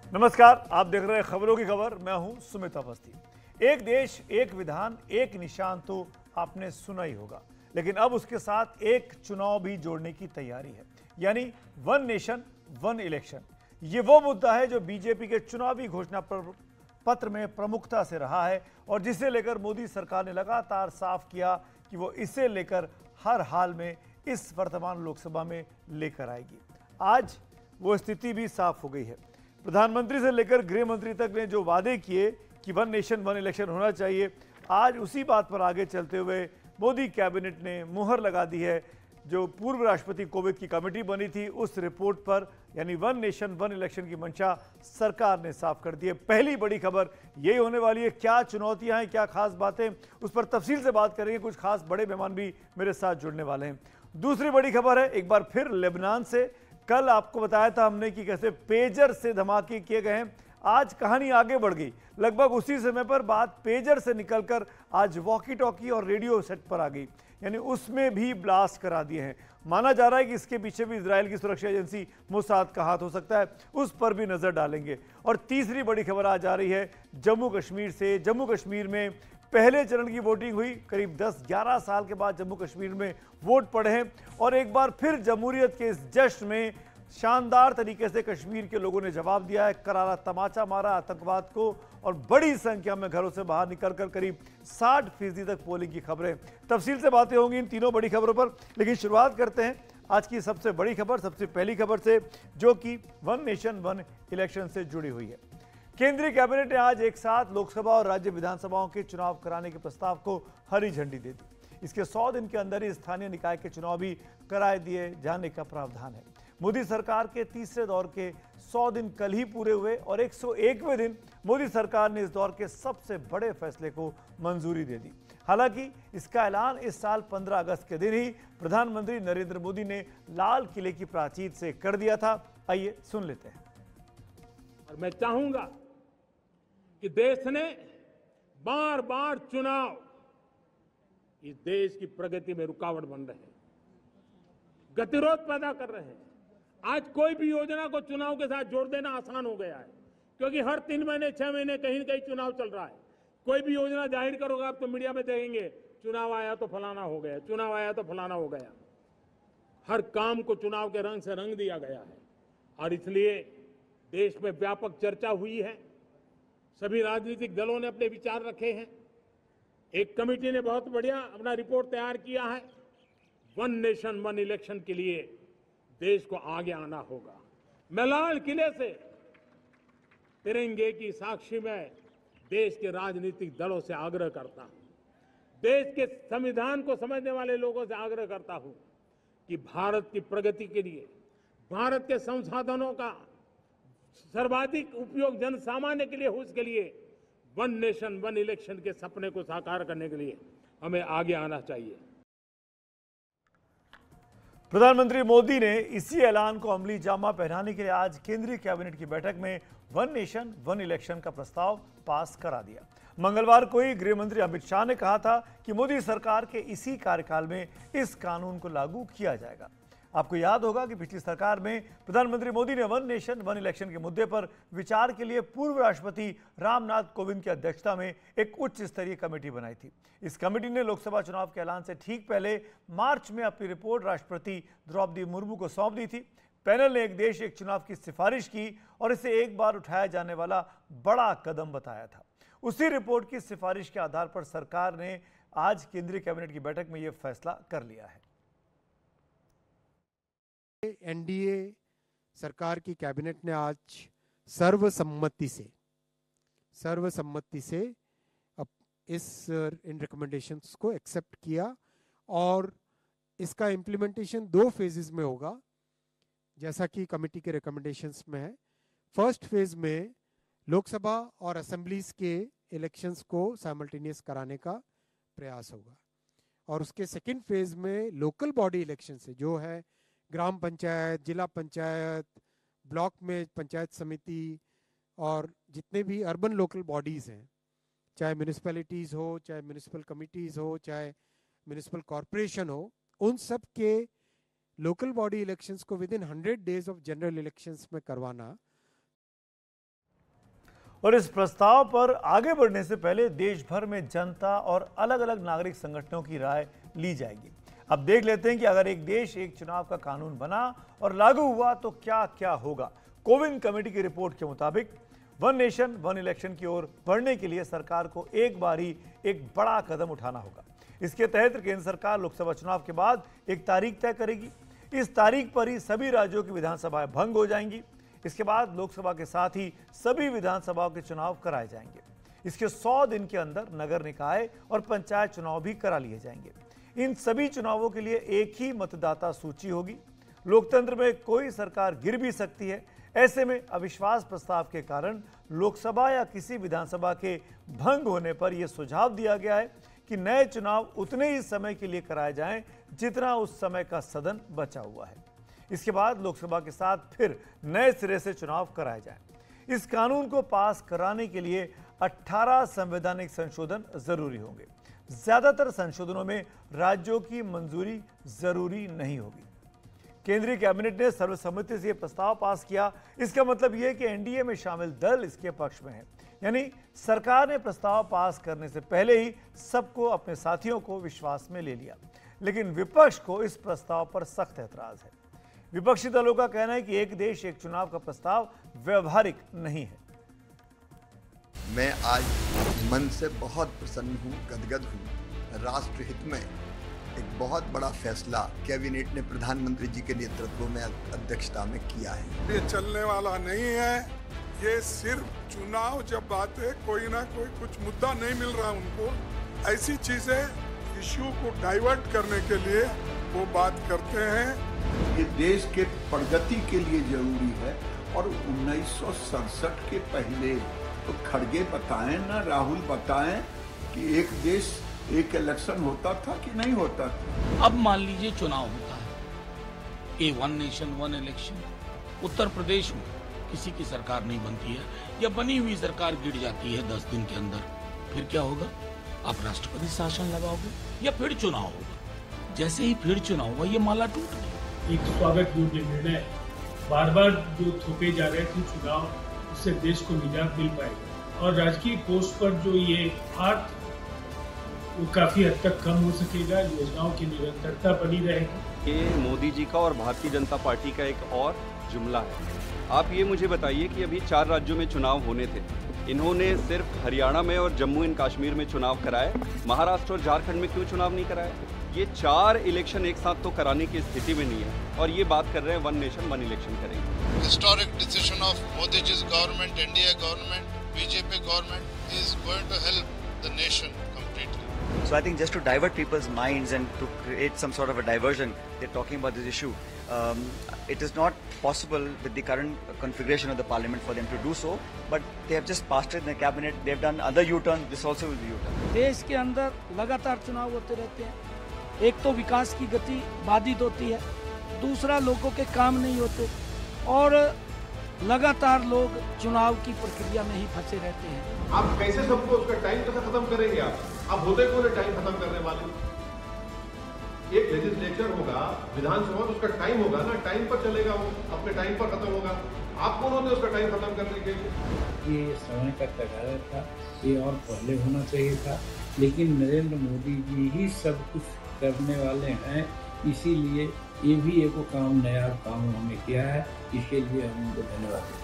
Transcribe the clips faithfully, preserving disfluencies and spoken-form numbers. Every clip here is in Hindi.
नमस्कार, आप देख रहे हैं खबरों की खबर। मैं हूं सुमित अवस्थी। एक देश एक विधान एक निशान तो आपने सुना ही होगा, लेकिन अब उसके साथ एक चुनाव भी जोड़ने की तैयारी है, यानी वन नेशन वन इलेक्शन। ये वो मुद्दा है जो बीजेपी के चुनावी घोषणा पत्र में प्रमुखता से रहा है और जिसे लेकर मोदी सरकार ने लगातार साफ किया कि वो इसे लेकर हर हाल में इस वर्तमान लोकसभा में लेकर आएगी। आज वो स्थिति भी साफ हो गई है। प्रधानमंत्री से लेकर गृह मंत्री तक ने जो वादे किए कि वन नेशन वन इलेक्शन होना चाहिए, आज उसी बात पर आगे चलते हुए मोदी कैबिनेट ने मुहर लगा दी है। जो पूर्व राष्ट्रपति कोविंद की कमेटी बनी थी, उस रिपोर्ट पर यानी वन नेशन वन इलेक्शन की मंशा सरकार ने साफ कर दी है। पहली बड़ी खबर यही होने वाली है। क्या चुनौतियां हैं, क्या खास बातें, उस पर तफसील से बात करेंगे। कुछ खास बड़े मेहमान भी मेरे साथ जुड़ने वाले हैं। दूसरी बड़ी खबर है एक बार फिर लेबनान से। कल आपको बताया था हमने कि कैसे पेजर से धमाके किए गए हैं। आज कहानी आगे बढ़ गई। लगभग उसी समय पर बात पेजर से निकलकर आज वॉकी टॉकी और रेडियो सेट पर आ गई, यानी उसमें भी ब्लास्ट करा दिए हैं। माना जा रहा है कि इसके पीछे भी इजराइल की सुरक्षा एजेंसी मोसाद का हाथ हो सकता है, उस पर भी नजर डालेंगे। और तीसरी बड़ी खबर आज आ रही है जम्मू कश्मीर से। जम्मू कश्मीर में पहले चरण की वोटिंग हुई। करीब दस ग्यारह साल के बाद जम्मू कश्मीर में वोट पड़े हैं और एक बार फिर जमहूरियत के इस जश्न में शानदार तरीके से कश्मीर के लोगों ने जवाब दिया है। करारा तमाचा मारा आतंकवाद को और बड़ी संख्या में घरों से बाहर निकलकर करीब साठ फीसदी तक पोलिंग की खबरें। तफसील से बातें होंगी इन तीनों बड़ी खबरों पर, लेकिन शुरुआत करते हैं आज की सबसे बड़ी खबर, सबसे पहली खबर से, जो कि वन नेशन वन इलेक्शन से जुड़ी हुई है। केंद्रीय कैबिनेट ने आज एक साथ लोकसभा और राज्य विधानसभाओं के चुनाव कराने के प्रस्ताव को हरी झंडी दे दी। इसके सौ दिन के अंदर ही स्थानीय निकाय के चुनाव भी कराए दिए जाने का प्रावधान है। मोदी सरकार के तीसरे दौर के सौ दिन कल ही पूरे हुए और एक सौ एकवें दिन मोदी सरकार ने इस दौर के सबसे बड़े फैसले को मंजूरी दे दी। हालांकि इसका ऐलान इस साल पंद्रह अगस्त के दिन ही प्रधानमंत्री नरेंद्र मोदी ने लाल किले की प्राचीर से कर दिया था। आइए सुन लेते हैं। और मैं चाहूंगा कि देश ने बार बार चुनाव इस देश की प्रगति में रुकावट बन रहे हैं, गतिरोध पैदा कर रहे हैं। आज कोई भी योजना को चुनाव के साथ जोड़ देना आसान हो गया है, क्योंकि हर तीन महीने छह महीने कहीं न कहीं चुनाव चल रहा है। कोई भी योजना जाहिर करोगे आप तो मीडिया में देखेंगे, चुनाव आया तो फलाना हो गया, चुनाव आया तो फलाना हो गया। हर काम को चुनाव के रंग से रंग दिया गया है और इसलिए देश में व्यापक चर्चा हुई है। सभी राजनीतिक दलों ने अपने विचार रखे हैं। एक कमेटी ने बहुत बढ़िया अपना रिपोर्ट तैयार किया है। वन नेशन वन इलेक्शन के लिए देश को आगे आना होगा। मैं लाल किले से तिरंगे की साक्षी में देश के राजनीतिक दलों से आग्रह करता हूं, देश के संविधान को समझने वाले लोगों से आग्रह करता हूं कि भारत की प्रगति के लिए, भारत के संसाधनों का सर्वाधिक उपयोग जन सामान्य के लिए हो, उसके लिए वन नेशन वन इलेक्शन के सपने को साकार करने के लिए हमें आगे आना चाहिए। प्रधानमंत्री मोदी ने इसी ऐलान को अमली जामा पहनाने के लिए आज केंद्रीय कैबिनेट की बैठक में वन नेशन वन इलेक्शन का प्रस्ताव पास करा दिया। मंगलवार को ही गृह मंत्री अमित शाह ने कहा था कि मोदी सरकार के इसी कार्यकाल में इस कानून को लागू किया जाएगा। आपको याद होगा कि पिछली सरकार में प्रधानमंत्री मोदी ने वन नेशन वन इलेक्शन के मुद्दे पर विचार के लिए पूर्व राष्ट्रपति रामनाथ कोविंद की अध्यक्षता में एक उच्च स्तरीय कमेटी बनाई थी। इस कमेटी ने लोकसभा चुनाव के ऐलान से ठीक पहले मार्च में अपनी रिपोर्ट राष्ट्रपति द्रौपदी मुर्मू को सौंप दी थी। पैनल ने एक देश एक चुनाव की सिफारिश की और इसे एक बार उठाया जाने वाला बड़ा कदम बताया था। उसी रिपोर्ट की सिफारिश के आधार पर सरकार ने आज केंद्रीय कैबिनेट की बैठक में यह फैसला कर लिया है। एनडीए सरकार की कैबिनेट ने आज सर्वसम्मति से सर्वसम्मति से अब इस इन रिकमेंडेशंस को एक्सेप्ट किया और इसका इम्प्लीमेंटेशन दो फेजेस में होगा, जैसा कि कमेटी के रिकमेंडेशंस में है। फर्स्ट फेज में लोकसभा और असेंबलीज के इलेक्शंस को साइमल्टेनियस कराने का प्रयास होगा और उसके सेकेंड फेज में लोकल बॉडी इलेक्शन से, जो है ग्राम पंचायत, जिला पंचायत, ब्लॉक में पंचायत समिति और जितने भी अर्बन लोकल बॉडीज़ हैं, चाहे म्यूनिसिपैलिटीज़ हो, चाहे म्यूनिसिपल कमिटीज़ हो, चाहे म्यूनिसिपल कॉरपोरेशन हो, उन सब के लोकल बॉडी इलेक्शंस को within hundred days of general elections में करवाना और इस प्रस्ताव पर आगे बढ़ने से पहले देश भर में जनता और अलग अलग नागरिक संगठनों की राय ली जाएगी। अब देख लेते हैं कि अगर एक देश एक चुनाव का कानून बना और लागू हुआ तो क्या क्या होगा। कोविन कमेटी की रिपोर्ट के मुताबिक वन नेशन वन इलेक्शन की ओर बढ़ने के लिए सरकार को एक बार ही एक बड़ा कदम उठाना होगा। इसके तहत केंद्र सरकार लोकसभा चुनाव के बाद एक तारीख तय करेगी। इस तारीख पर ही सभी राज्यों की विधानसभाएं भंग हो जाएंगी। इसके बाद लोकसभा के साथ ही सभी विधानसभाओं के चुनाव कराए जाएंगे। इसके सौ दिन के अंदर नगर निकाय और पंचायत चुनाव भी करा लिए जाएंगे। इन सभी चुनावों के लिए एक ही मतदाता सूची होगी। लोकतंत्र में कोई सरकार गिर भी सकती है। ऐसे में अविश्वास प्रस्ताव के कारण लोकसभा या किसी विधानसभा के भंग होने पर यह सुझाव दिया गया है कि नए चुनाव उतने ही समय के लिए कराए जाएं जितना उस समय का सदन बचा हुआ है। इसके बाद लोकसभा के साथ फिर नए सिरे से चुनाव कराए जाएं। इस कानून को पास कराने के लिए अठारह संवैधानिक संशोधन जरूरी होंगे। ज्यादातर संशोधनों में राज्यों की मंजूरी जरूरी नहीं होगी। केंद्रीय कैबिनेट ने सर्वसम्मति से यह प्रस्ताव पास किया। इसका मतलब यह है कि एनडीए में शामिल दल इसके पक्ष में है, यानी सरकार ने प्रस्ताव पास करने से पहले ही सबको, अपने साथियों को विश्वास में ले लिया। लेकिन विपक्ष को इस प्रस्ताव पर सख्त ऐतराज है। विपक्षी दलों का कहना है कि एक देश एक चुनाव का प्रस्ताव व्यवहारिक नहीं है। मैं आज मन से बहुत प्रसन्न हूँ, गदगद हूँ। राष्ट्र हित में एक बहुत बड़ा फैसला कैबिनेट ने प्रधानमंत्री जी के नेतृत्व में अध्यक्षता में किया है। ये चलने वाला नहीं है। ये सिर्फ चुनाव जब बात है, कोई ना कोई कुछ मुद्दा नहीं मिल रहा उनको, ऐसी चीजें इश्यू को डाइवर्ट करने के लिए वो बात करते हैं। ये देश के प्रगति के लिए जरूरी है। और उन्नीस सौ सड़सठ के पहले तो खड़गे बताएं ना राहुल बताएं कि एक देश एक इलेक्शन होता था कि नहीं होता था। अब मान लीजिए चुनाव होता है, ये one nation one election. Uttar Pradesh में किसी की सरकार नहीं बनती है या बनी हुई सरकार गिर जाती है दस दिन के अंदर, फिर क्या होगा? आप राष्ट्रपति शासन लगाओगे या फिर चुनाव होगा। जैसे ही फिर चुनाव हुआ ये माला टूट गई। एक स्वागत योग्य निर्णय, बार बार जो थोपे जा रहे थे चुनाव, उससे देश को निजात मिल पाएगी और राजकीय कोष पर जो ये हाथ वो काफी हद तक कम हो सकेगा। योजनाओं की निरंतरता बनी रहेगी। ये मोदी जी का और भारतीय जनता पार्टी का एक और जुमला है। आप ये मुझे बताइए कि अभी चार राज्यों में चुनाव होने थे, इन्होंने सिर्फ हरियाणा में और जम्मू एंड कश्मीर में चुनाव कराए, महाराष्ट्र और झारखंड में क्यों चुनाव नहीं कराए? ये चार इलेक्शन एक साथ तो कराने की स्थिति में नहीं है और ये बात कर रहे हैं वन नेशन वन इलेक्शन करेंगे। हिस्टोरिक डिसीजन ऑफ मोदी जी's government, NDA government, BJP government is going to help the nation completely. So I think just to divert people's minds and to create some sort of a diversion, they're talking about this issue. Um, it is not possible with the current configuration of the parliament for them to do so, but they have just passed it in the cabinet. They've done other U-turns. This also will be U-turn. देश के अंदर लगातार चुनाव होते रहते हैं। एक तो विकास की गति बाधित होती है, दूसरा लोगों के काम नहीं होते और लगातार लोग चुनाव की प्रक्रिया में ही फंसे रहते हैं। आप कैसे सबको उसका टाइम कैसे खत्म करेंगे? आप आप होते कौन टाइम खत्म करने वाले? एक लेजिस्लेचर होगा, विधानसभा, तो उसका टाइम होगा ना, टाइम पर चलेगा, वो अपने टाइम पर खत्म होगा। आप कौन होते उसका टाइम खत्म करने के लिए? ये समय का तकाजा था, ये और पहले होना चाहिए था, लेकिन नरेंद्र मोदी जी ही सब कुछ करने वाले हैं, इसीलिए ये भी एक काम नया काम उन्होंने किया है। इसके लिए हम उनको धन्यवाद देते हैं।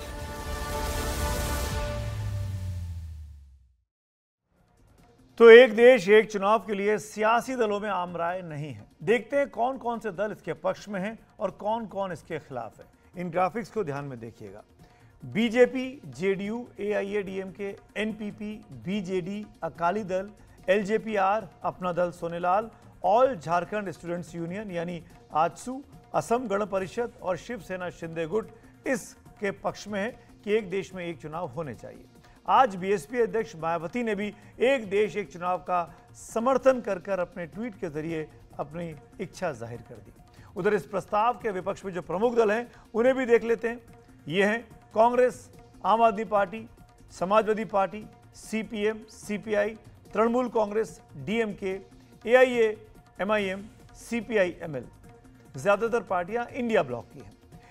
तो एक देश एक चुनाव के लिए सियासी दलों में आम राय नहीं है। देखते हैं कौन कौन से दल इसके पक्ष में हैं और कौन कौन इसके खिलाफ है। इन ग्राफिक्स को ध्यान में देखिएगा। BJP, JDU, AIADMK, NPP, BJD, Akali Dal, LJPR, Apna Dal Sonelal, all Jharkhand students union यानी आजसू, असम गण परिषद और शिवसेना शिंदे गुट इसके पक्ष में है कि एक देश में एक चुनाव होने चाहिए। आज बीएसपी अध्यक्ष मायावती ने भी एक देश एक चुनाव का समर्थन कर कर अपने ट्वीट के जरिए अपनी इच्छा जाहिर कर दी। उधर इस प्रस्ताव के विपक्ष में जो प्रमुख दल हैं उन्हें भी देख लेते हैं। ये हैं Congress, Aam Aadmi party, Samajwadi party, CPM, CPI, Trinamool Congress, DMK, AIA, MIM, CPI, ML. ज्यादातर पार्टियां इंडिया ब्लॉक की हैं।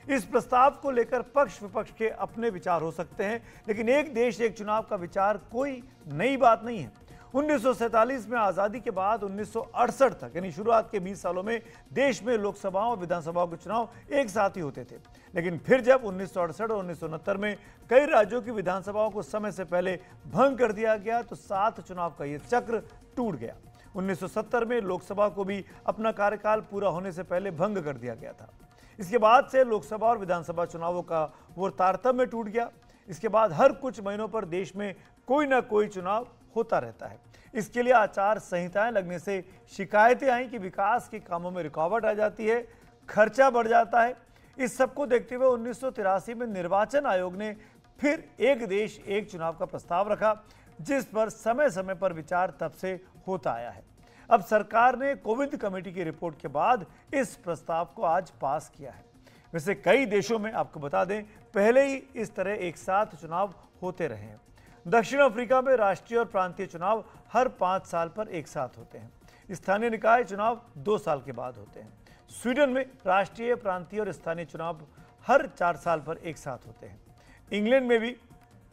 इस प्रस्ताव को लेकर पक्ष विपक्ष के अपने विचार हो सकते हैं, लेकिन एक देश एक चुनाव का विचार कोई नई बात नहीं है। उन्नीस सौ सैंतालीस में आज़ादी के बाद उन्नीस सौ अड़सठ तक यानी शुरुआत के बीस सालों में देश में लोकसभाओं और विधानसभाओं के चुनाव एक साथ ही होते थे। लेकिन फिर जब उन्नीस सौ अड़सठ और उन्नीस सौ उनहत्तर में कई राज्यों की विधानसभाओं को समय से पहले भंग कर दिया गया तो सात चुनाव का ये चक्र टूट गया। उन्नीस सौ सत्तर में लोकसभा को भी अपना कार्यकाल पूरा होने से पहले भंग कर दिया गया था। इसके बाद से लोकसभा और विधानसभा चुनावों का वो तारतम्य टूट गया। इसके बाद हर कुछ महीनों पर देश में कोई ना कोई चुनाव होता रहता है। इसके लिए आचार संहिताएं लगने से शिकायतें आई कि विकास के कामों में रुकावट आ जाती है, खर्चा बढ़ जाता है। इस सबको देखते हुए उन्नीस सौ तिरासी में निर्वाचन आयोग ने फिर एक देश एक चुनाव का प्रस्ताव रखा, जिस पर समय समय पर विचार तब से होता आया है। अब सरकार ने कोविंद कमेटी की रिपोर्ट के बाद इस प्रस्ताव को आज पास किया है। वैसे कई देशों में आपको बता दें पहले ही इस तरह एक साथ चुनाव होते रहे हैं। दक्षिण अफ्रीका में राष्ट्रीय और प्रांतीय चुनाव हर पाँच साल पर एक साथ होते हैं। स्थानीय निकाय चुनाव दो साल के बाद होते हैं। स्वीडन में राष्ट्रीय, प्रांतीय और स्थानीय चुनाव हर चार साल पर एक साथ होते हैं। इंग्लैंड में भी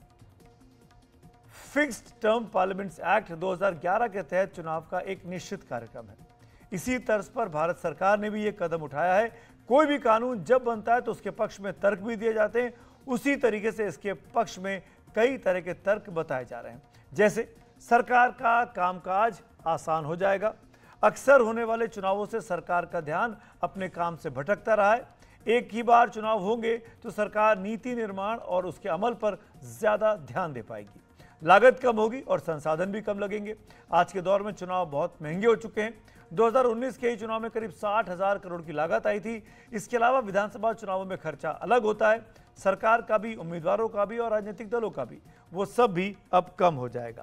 फिक्स्ड टर्म पार्लियामेंट्स एक्ट दो हज़ार ग्यारह के तहत चुनाव का एक निश्चित कार्यक्रम है। इसी तर्ज पर भारत सरकार ने भी ये कदम उठाया है। कोई भी कानून जब बनता है तो उसके पक्ष में तर्क भी दिए जाते हैं, उसी तरीके से इसके पक्ष में कई तरह के तर्क बताए जा रहे हैं। जैसे सरकार का कामकाज आसान हो जाएगा, अक्सर होने वाले चुनावों से सरकार का ध्यान अपने काम से भटकता रहा है। एक ही बार चुनाव होंगे तो सरकार नीति निर्माण और उसके अमल पर ज्यादा ध्यान दे पाएगी। लागत कम होगी और संसाधन भी कम लगेंगे। आज के दौर में चुनाव बहुत महंगे हो चुके हैं। दो हज़ार उन्नीस के ही चुनाव में करीब साठ हजार करोड़ की लागत आई थी। इसके अलावा विधानसभा चुनावों में खर्चा अलग होता है, सरकार का भी, उम्मीदवारों का भी और राजनीतिक दलों का भी। वो सब भी अब कम हो जाएगा।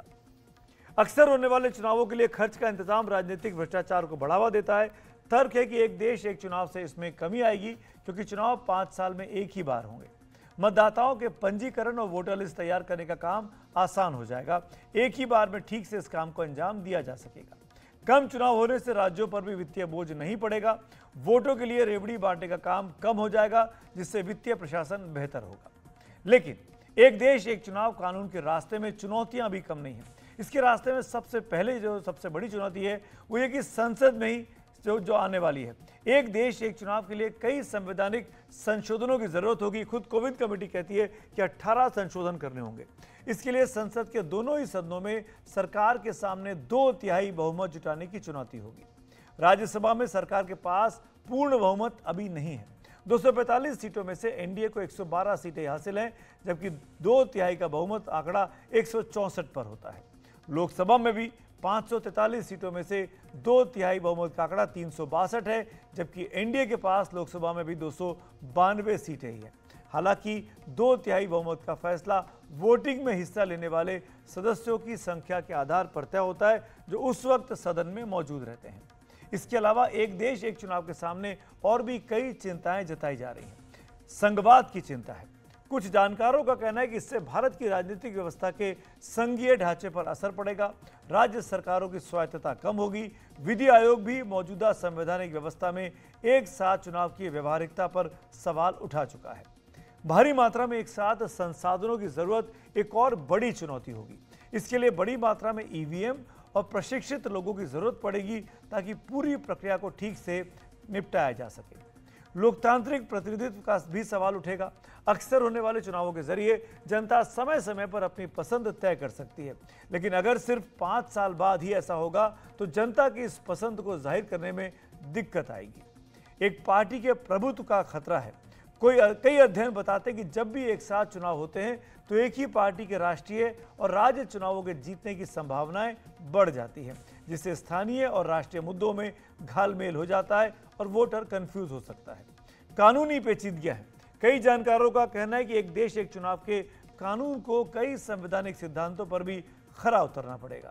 अक्सर होने वाले चुनावों के लिए खर्च का इंतजाम राजनीतिक भ्रष्टाचार को बढ़ावा देता है। तर्क है कि एक देश एक चुनाव से इसमें कमी आएगी, क्योंकि चुनाव पाँच साल में एक ही बार होंगे। मतदाताओं के पंजीकरण और वोटर लिस्ट तैयार करने का काम आसान हो जाएगा। एक ही बार में ठीक से इस काम को अंजाम दिया जा सकेगा। कम चुनाव होने से राज्यों पर भी वित्तीय बोझ नहीं पड़ेगा। वोटों के लिए रेवड़ी बांटने का काम कम हो जाएगा, जिससे वित्तीय प्रशासन बेहतर होगा। लेकिन एक देश एक चुनाव कानून के रास्ते में चुनौतियां भी कम नहीं हैं। इसके रास्ते में सबसे पहले जो सबसे बड़ी चुनौती है वो ये कि संसद में ही जो जो आने वाली है। एक देश एक चुनाव के लिए कई संवैधानिक संशोधनों की जरूरत होगी। खुद कोविंद कमेटी कहती है कि अठारह संशोधन करने होंगे। इसके लिए संसद के दोनों ही सदनों में सरकार के सामने दो तिहाई बहुमत जुटाने की चुनौती होगी। राज्यसभा में सरकार के पास पूर्ण बहुमत अभी नहीं है। दो सौ पैंतालीस सीटों में से एनडीए को एक सौ बारह सीटें हासिल हैं, जबकि दो तिहाई का बहुमत आंकड़ा एक सौ चौंसठ पर होता है। लोकसभा में भी पाँच सौ तैंतालीस सीटों में से दो तिहाई बहुमत का आंकड़ा तीन सौ बासठ है, जबकि एनडीए के पास लोकसभा में भी दो सौ बानवे सीटें ही हैं। हालांकि दो तिहाई बहुमत का फैसला वोटिंग में हिस्सा लेने वाले सदस्यों की संख्या के आधार पर तय होता है, जो उस वक्त सदन में मौजूद रहते हैं। इसके अलावा एक देश एक चुनाव के सामने और भी कई चिंताएं जताई जा रही हैं। संघवाद की चिंता है। कुछ जानकारों का कहना है कि इससे भारत की राजनीतिक व्यवस्था के संघीय ढांचे पर असर पड़ेगा। राज्य सरकारों की स्वायत्तता कम होगी। विधि आयोग भी मौजूदा संवैधानिक व्यवस्था में एक साथ चुनाव की व्यवहारिकता पर सवाल उठा चुका है। भारी मात्रा में एक साथ संसाधनों की जरूरत एक और बड़ी चुनौती होगी। इसके लिए बड़ी मात्रा में ईवीएम और प्रशिक्षित लोगों की जरूरत पड़ेगी, ताकि पूरी प्रक्रिया को ठीक से निपटाया जा सके। लोकतांत्रिक प्रतिनिधित्व का भी सवाल उठेगा। अक्सर होने वाले चुनावों के जरिए जनता समय समय पर अपनी पसंद तय कर सकती है, लेकिन अगर सिर्फ पाँच साल बाद ही ऐसा होगा तो जनता की इस पसंद को जाहिर करने में दिक्कत आएगी। एक पार्टी के प्रभुत्व का खतरा है। कोई कई अध्ययन बताते हैं कि जब भी एक साथ चुनाव होते हैं तो एक ही पार्टी के राष्ट्रीय और राज्य चुनावों के जीतने की संभावनाएं बढ़ जाती हैं, जिससे स्थानीय और राष्ट्रीय मुद्दों में घालमेल हो जाता है और वोटर कंफ्यूज हो सकता है। कानूनी पेचीदगियां हैं। कई जानकारों का कहना है कि एक देश एक चुनाव के कानून को कई संवैधानिक सिद्धांतों पर भी खरा उतरना पड़ेगा।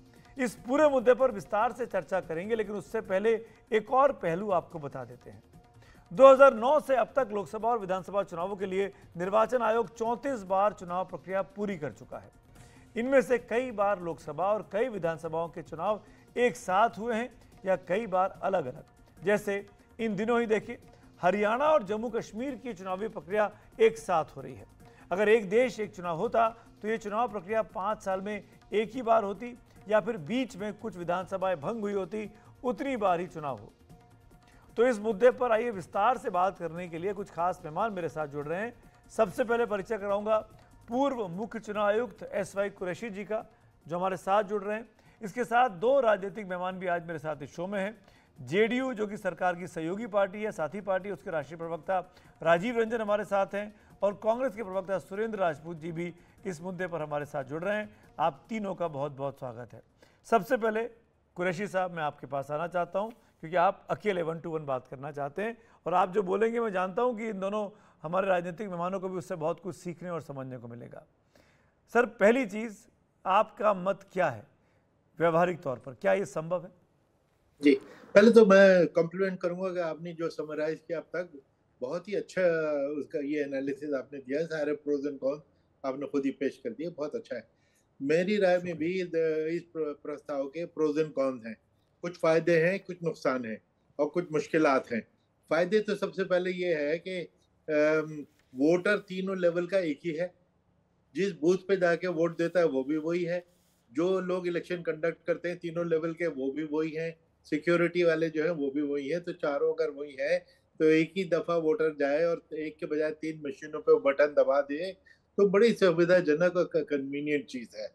इस पूरे मुद्दे पर विस्तार से चर्चा करेंगे, लेकिन उससे पहले एक और पहलू आपको बता देते हैं। दो हज़ार नौ से अब तक लोकसभा और विधानसभा चुनावों के लिए निर्वाचन आयोग चौंतीस बार चुनाव प्रक्रिया पूरी कर चुका है। इनमें से कई बार लोकसभा और कई विधानसभाओं के चुनाव एक साथ हुए हैं या कई बार अलग अलग। जैसे इन दिनों ही देखिए, हरियाणा और जम्मू कश्मीर की चुनावी प्रक्रिया एक साथ हो रही है। अगर एक देश एक चुनाव होता तो ये चुनाव प्रक्रिया पाँच साल में एक ही बार होती या फिर बीच में कुछ विधानसभाएं भंग हुई होती, उतनी बार ही चुनाव हो। तो इस मुद्दे पर आइए विस्तार से बात करने के लिए कुछ खास मेहमान मेरे साथ जुड़ रहे हैं। सबसे पहले परिचय कराऊंगा पूर्व मुख्य चुनाव आयुक्त एस वाई कुरैशी जी का, जो हमारे साथ जुड़ रहे हैं। इसके साथ दो राजनीतिक मेहमान भी आज मेरे साथ इस शो में हैं। जेडीयू जो कि सरकार की सहयोगी पार्टी है, साथी पार्टी, उसके राष्ट्रीय प्रवक्ता राजीव रंजन हमारे साथ हैं और कांग्रेस के प्रवक्ता सुरेंद्र राजपूत जी भी इस मुद्दे पर हमारे साथ जुड़ रहे हैं। आप तीनों का बहुत बहुत स्वागत है। सबसे पहले कुरैशी साहब, मैं आपके पास आना चाहता हूं क्योंकि आप अकेले वन टू वन बात करना चाहते हैं और आप जो बोलेंगे मैं जानता हूं कि इन दोनों हमारे राजनीतिक मेहमानों को भी उससे बहुत कुछ सीखने और समझने को मिलेगा। सर, पहली चीज़, आपका मत क्या है व्यवहारिक तौर पर, क्या ये संभव है? जी, पहले तो मैं कॉम्प्लीमेंट करूंगा कि आपने जो समराइज किया अब तक, बहुत ही अच्छा उसका ये एनालिसिस आपने दिया, सारे प्रोज एंड कॉन्स आपने खुद ही पेश कर दिए, बहुत अच्छा है। मेरी राय में भी इस प्रस्ताव के प्रोज एंड कॉन्स हैं, कुछ फायदे हैं, कुछ नुकसान हैं और कुछ मुश्किलात हैं। फायदे तो सबसे पहले ये है कि वोटर तीनों लेवल का एक ही है, जिस बूथ पे जाके वोट देता है वो भी वही है, जो लोग इलेक्शन कंडक्ट करते हैं तीनों लेवल के वो भी वही हैं, सिक्योरिटी वाले जो है वो भी वही है। तो चारों अगर वही है तो एक ही दफा वोटर जाए और एक के बजाय तीन मशीनों पे बटन दबा दे तो बड़ी सुविधाजनक और कन्वीनियंट चीज है।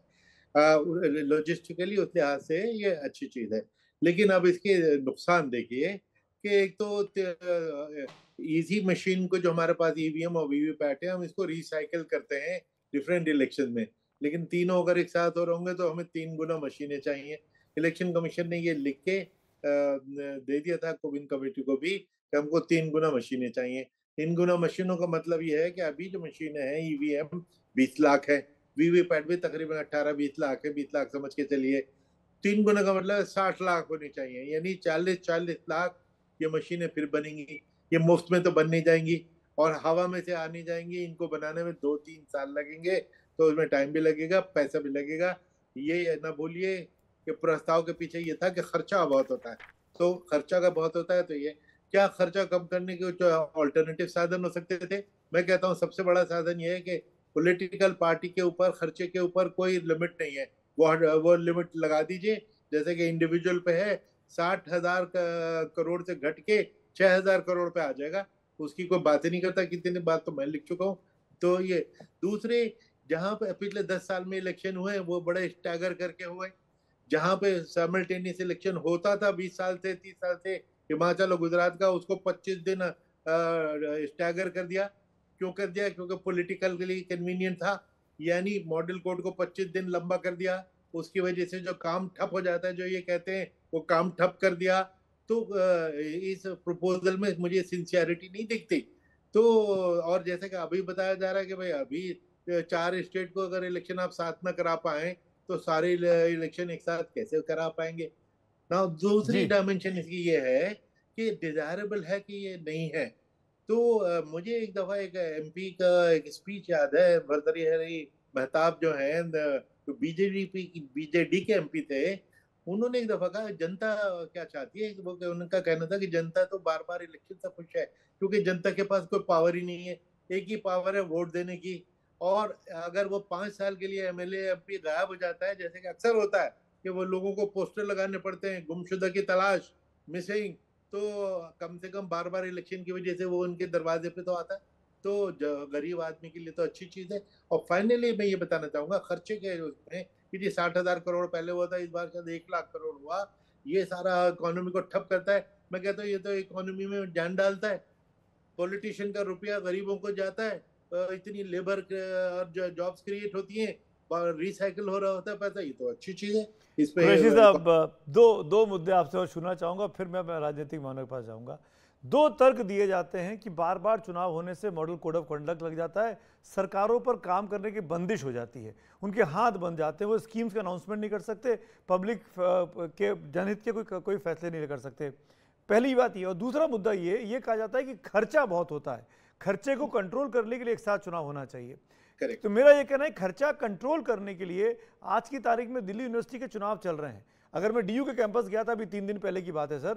लॉजिस्टिकली उस लिहाज से ये अच्छी चीज है। लेकिन अब इसके नुकसान देखिए कि एक तो इजी मशीन को जो हमारे पास ईवीएम और वीवीपैट है, हम इसको रिसाइकिल करते हैं डिफरेंट इलेक्शन में, लेकिन तीनों अगर एक साथ हो होंगे तो हमें तीन गुना मशीनें चाहिए। इलेक्शन कमीशन ने ये लिख के दे दिया था कोविन कमेटी को भी कि हमको तीन गुना मशीनें चाहिए। तीन गुना मशीनों का मतलब ये है कि अभी जो मशीनें हैं ईवीएम बीस लाख है, वीवीपैट भी तकरीबन अट्ठारह बीस लाख है, बीस लाख समझ के चलिए। तीन गुना का मतलब साठ लाख होनी चाहिए, यानी चालीस चालीस लाख ये मशीनें फिर बनेंगी। ये मुफ्त में तो बन नहीं जाएंगी और हवा में से आ नहीं जाएंगी, इनको बनाने में दो तीन साल लगेंगे, तो उसमें टाइम भी लगेगा, पैसा भी लगेगा। ये ना भूलिए कि प्रस्ताव के पीछे ये था कि खर्चा बहुत होता है, तो खर्चा का बहुत होता है, तो ये क्या खर्चा कम करने के जो ऑल्टरनेटिव साधन हो सकते थे? मैं कहता हूँ सबसे बड़ा साधन ये है कि पॉलिटिकल पार्टी के ऊपर खर्चे के ऊपर कोई लिमिट नहीं है, वो वो लिमिट लगा दीजिए। जैसे कि इंडिविजुअल पे है साठ हजार करोड़ से घट के छह हजार करोड़ पे आ जाएगा, उसकी कोई बात ही नहीं करता। कितनी बात तो मैं लिख चुका हूँ। तो ये दूसरे, जहाँ पे पिछले दस साल में इलेक्शन हुए वो बड़े स्टैगर करके हुए, जहाँ पे साइमल्टेनियस इलेक्शन होता था बीस साल से तीस साल से, हिमाचल और गुजरात का, उसको पच्चीस दिन स्टैगर कर दिया। क्यों कर दिया? क्योंकि पॉलिटिकल के लिए कन्वीनियंट था, यानी मॉडल कोड को पच्चीस दिन लंबा कर दिया। उसकी वजह से जो काम ठप हो जाता है, जो ये कहते हैं वो काम ठप कर दिया। तो इस प्रपोजल में मुझे सिंसियरिटी नहीं दिखती। तो और जैसे कि अभी बताया जा रहा है कि भाई अभी चार स्टेट को अगर इलेक्शन आप साथ ना करा पाए तो सारे इलेक्शन एक साथ कैसे करा पाएंगे ना। दूसरी डायमेंशन इसकी ये है कि डिजायरेबल है कि ये नहीं है। तो uh, मुझे एक दफा एक एमपी का एक स्पीच याद है, भर्तरी हरी मेहताब जो है तो बीजेडी बीजेडी के एमपी थे, उन्होंने एक दफा कहा जनता क्या चाहती है, वो उनका कहना था कि जनता तो बार बार इलेक्शन से खुश है क्योंकि जनता के पास कोई पावर ही नहीं है, एक ही पावर है वोट देने की। और अगर वो पांच साल के लिए एमएलए एमपी गायब हो जाता है, जैसे कि अक्सर होता है कि वो लोगों को पोस्टर लगाने पड़ते हैं गुमशुदा की तलाश, मिसिंग, तो कम से कम बार बार इलेक्शन की वजह से वो उनके दरवाजे पे तो आता है। तो गरीब आदमी के लिए तो अच्छी चीज है। और फाइनली मैं ये बताना चाहूंगा खर्चे के उसमें कि जी साठ हजार करोड़ पहले हुआ था, इस बार शायद एक लाख करोड़ हुआ, ये सारा इकोनॉमी को ठप करता है। मैं कहता हूँ ये तो इकोनॉमी में जान डालता है। पॉलिटिशियन का रुपया गरीबों को जाता है, इतनी लेबर और जॉब्स क्रिएट होती हैं, रिसाइकिल हो रहा होता है पैसा, ये तो अच्छी चीज है। इस पे साहब दो दो मुद्दे आपसे और सुनना चाहूंगा, फिर मैं राजनीतिक मानव के पास जाऊंगा। दो तर्क दिए जाते हैं कि बार बार चुनाव होने से मॉडल कोड ऑफ कंडक्ट लग जाता है, सरकारों पर काम करने की बंदिश हो जाती है, उनके हाथ बंध जाते हैं, वो स्कीम्स का अनाउंसमेंट नहीं कर सकते, पब्लिक के जनहित के कोई कोई फैसले नहीं कर सकते। पहली बात ये। और दूसरा मुद्दा ये ये कहा जाता है कि खर्चा बहुत होता है, खर्चे को कंट्रोल करने के लिए एक साथ चुनाव होना चाहिए। Correct. तो मेरा ये कहना है खर्चा कंट्रोल करने के लिए आज की तारीख में दिल्ली यूनिवर्सिटी के चुनाव चल रहे हैं। अगर मैं डीयू के कैंपस गया था, अभी तीन दिन पहले की बात है सर,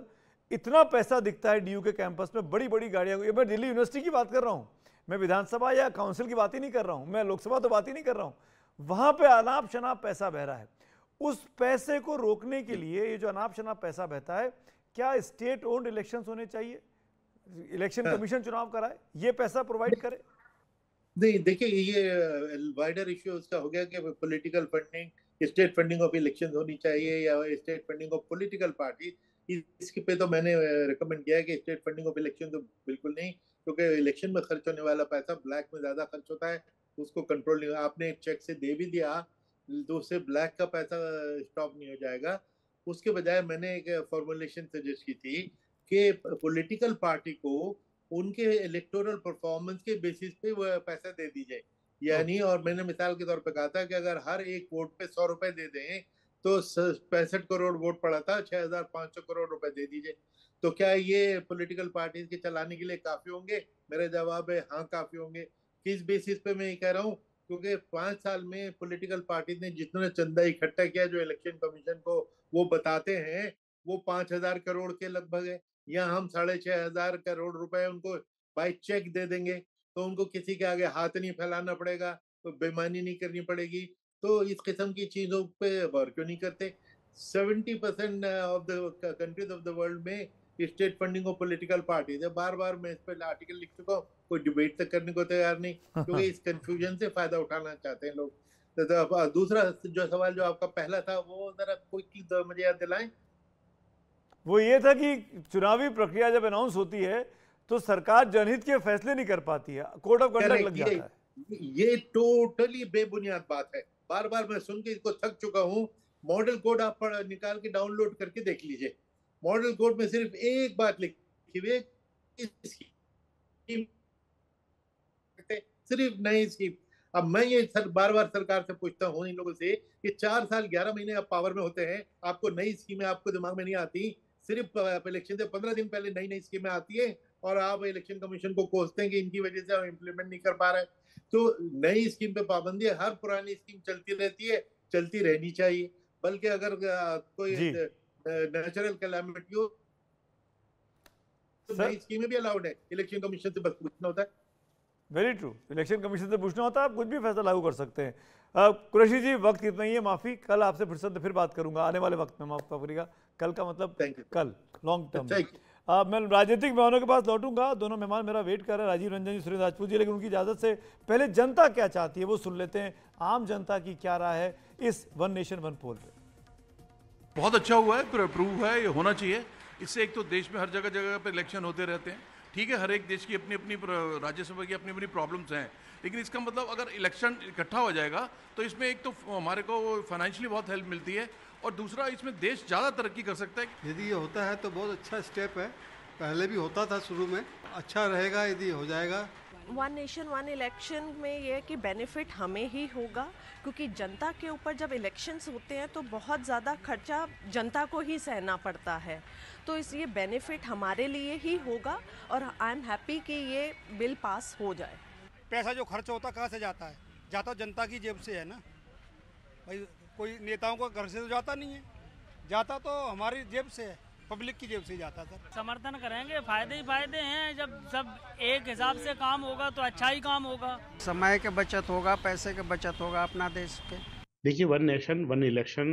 इतना पैसा दिखता है डीयू के कैंपस में, बड़ी बड़ी गाड़ियां। ये मैं दिल्ली यूनिवर्सिटी की बात कर रहा हूं, मैं विधानसभा या काउंसिल की बात ही नहीं कर रहा हूं, मैं लोकसभा तो बात ही नहीं कर रहा हूं। वहां पे अनाप शनाप पैसा बह रहा है। उस पैसे को रोकने के लिए ये जो अनाप शनाप पैसा बहता है, क्या स्टेट ओन्ड इलेक्शन होने चाहिए, इलेक्शन कमीशन चुनाव कराए, ये पैसा प्रोवाइड करे? नहीं, देखिए ये वाइडर इश्यू उसका हो गया कि political funding, state funding of election होनी चाहिए या state funding of political party. इसके पे तो मैंने रिकमेंड किया है कि स्टेट फंडिंग ऑफ इलेक्शन तो बिल्कुल नहीं, क्योंकि इलेक्शन में खर्च होने वाला पैसा ब्लैक में ज्यादा खर्च होता है, उसको कंट्रोल नहीं। आपने चेक से दे भी दिया तो उससे ब्लैक का पैसा स्टॉप नहीं हो जाएगा। उसके बजाय मैंने एक फॉर्मुलेशन सजेस्ट की थी कि पॉलिटिकल पार्टी को उनके इलेक्टोरल परफॉर्मेंस के बेसिस पे वो पैसा दे दी जाए, यानी, और मैंने मिसाल के तौर पे कहा था कि अगर हर एक वोट पे सौ रुपए दे दें तो पैंसठ करोड़ वोट पड़ा था, छह हजार पांच सौ करोड़ रुपए दे दीजिए। तो क्या ये पॉलिटिकल पार्टीज के चलाने के लिए काफी होंगे? मेरा जवाब है हाँ, काफी होंगे। किस बेसिस पे मैं ये कह रहा हूँ? क्योंकि पांच साल में पॉलिटिकल पार्टी ने जितना चंदा इकट्ठा किया, जो इलेक्शन कमीशन को वो बताते हैं, वो पांच हजार करोड़ के लगभग है। या हम साढ़े छह हजार करोड़ रुपए उनको बाई चेक दे देंगे, तो उनको किसी के आगे हाथ नहीं फैलाना पड़ेगा, तो बेईमानी नहीं करनी पड़ेगी। तो इस किस्म की चीजों पे गौर क्यों नहीं करते? Seventy percent of the countries of the world में state funding of political parties है। बार बार मैं इस पर आर्टिकल लिख चुका हूँ, कोई डिबेट तक करने को तैयार नहीं, क्योंकि इस कंफ्यूजन से फायदा उठाना चाहते हैं लोग। तो, तो दूसरा जो सवाल जो आपका पहला था, वो जरा कोई मुझे याद दिलाएं। वो ये था कि चुनावी प्रक्रिया जब अनाउंस होती है तो सरकार जनहित के फैसले नहीं कर पाती है, कोड ऑफ कंडक्ट लग जाता है। ये टोटली बेबुनियाद बात है, बार बार मैं सुन के इसको थक चुका हूँ। मॉडल कोड आप निकाल के डाउनलोड करके देख लीजिए। मॉडल कोड में सिर्फ एक बात लिखी हुई है, सिर्फ नई स्कीम। अब मैं ये सर बार बार सरकार से पूछता हूँ इन लोगों से कि चार साल ग्यारह महीने आप पावर में होते हैं, आपको नई स्कीमें आपको दिमाग में नहीं आती। सिर्फ इलेक्शन से पंद्रह दिन पहले नई नई स्कीमें आती है और आप इलेक्शन कमीशन को कोसते हैं कि इनकी वजह से हम इम्प्लीमेंट नहीं कर पा रहे। तो नई स्कीम पे पाबंदी है, हर पुरानी स्कीम चलती रहती है, चलती रहनी चाहिए। बल्कि अगर कोई नेचुरल कैलामिटी हो तो नई स्कीमें भी अलाउड है, इलेक्शन कमीशन से बस पूछना होता है। वेरी ट्रू, इलेक्शन कमीशन से पूछना होता है, आप कुछ भी फैसला लागू कर सकते हैं। कुरैशी जी, वक्त इतना ही है, माफी, कल आपसे फिर से फिर बात करूंगा आने वाले वक्त में, माफ करिएगा। कल का मतलब कल लॉन्ग टर्म में। अब मैं राजनीतिक मेहमानों के पास लौटूंगा, दोनों मेहमान मेरा वेट कर रहे हैं, राजीव रंजन जी, सुरेंद्र राजपूत जी, लेकिन उनकी इजाजत से पहले जनता क्या चाहती है वो सुन लेते हैं। आम जनता की क्या राय है इस वन नेशन वन पोल पे? बहुत अच्छा हुआ है, अप्रूव है, ये होना चाहिए। इससे एक तो देश में हर जगह जगह पे इलेक्शन होते रहते हैं, ठीक है, हर एक देश की अपनी अपनी राज्यसभा की अपनी अपनी प्रॉब्लम्स हैं, लेकिन इसका मतलब अगर इलेक्शन इकट्ठा हो जाएगा तो इसमें एक तो हमारे को फाइनेंशियली बहुत हेल्प मिलती है, और दूसरा इसमें देश ज़्यादा तरक्की कर सकता है। यदि ये होता है तो बहुत अच्छा स्टेप है, पहले भी होता था शुरू में, अच्छा रहेगा यदि हो जाएगा। वन नेशन वन इलेक्शन में ये कि बेनिफिट हमें ही होगा, क्योंकि जनता के ऊपर जब इलेक्शंस होते हैं तो बहुत ज़्यादा खर्चा जनता को ही सहना पड़ता है, तो इसलिए बेनिफिट हमारे लिए ही होगा और आई एम हैप्पी कि ये बिल पास हो जाए। पैसा जो खर्च होता कहाँ से जाता है? जाता जनता की जेब से है ना भाई, कोई नेताओं को घर से तो जाता नहीं है, जाता तो हमारी जेब से है, पब्लिक की जेब से जाता था। समर्थन करेंगे, फायदे ही फायदे हैं, जब सब एक हिसाब से काम होगा तो अच्छा ही काम होगा, समय के बचत होगा, पैसे के बचत होगा अपना देश के। देखिए, वन नेशन वन इलेक्शन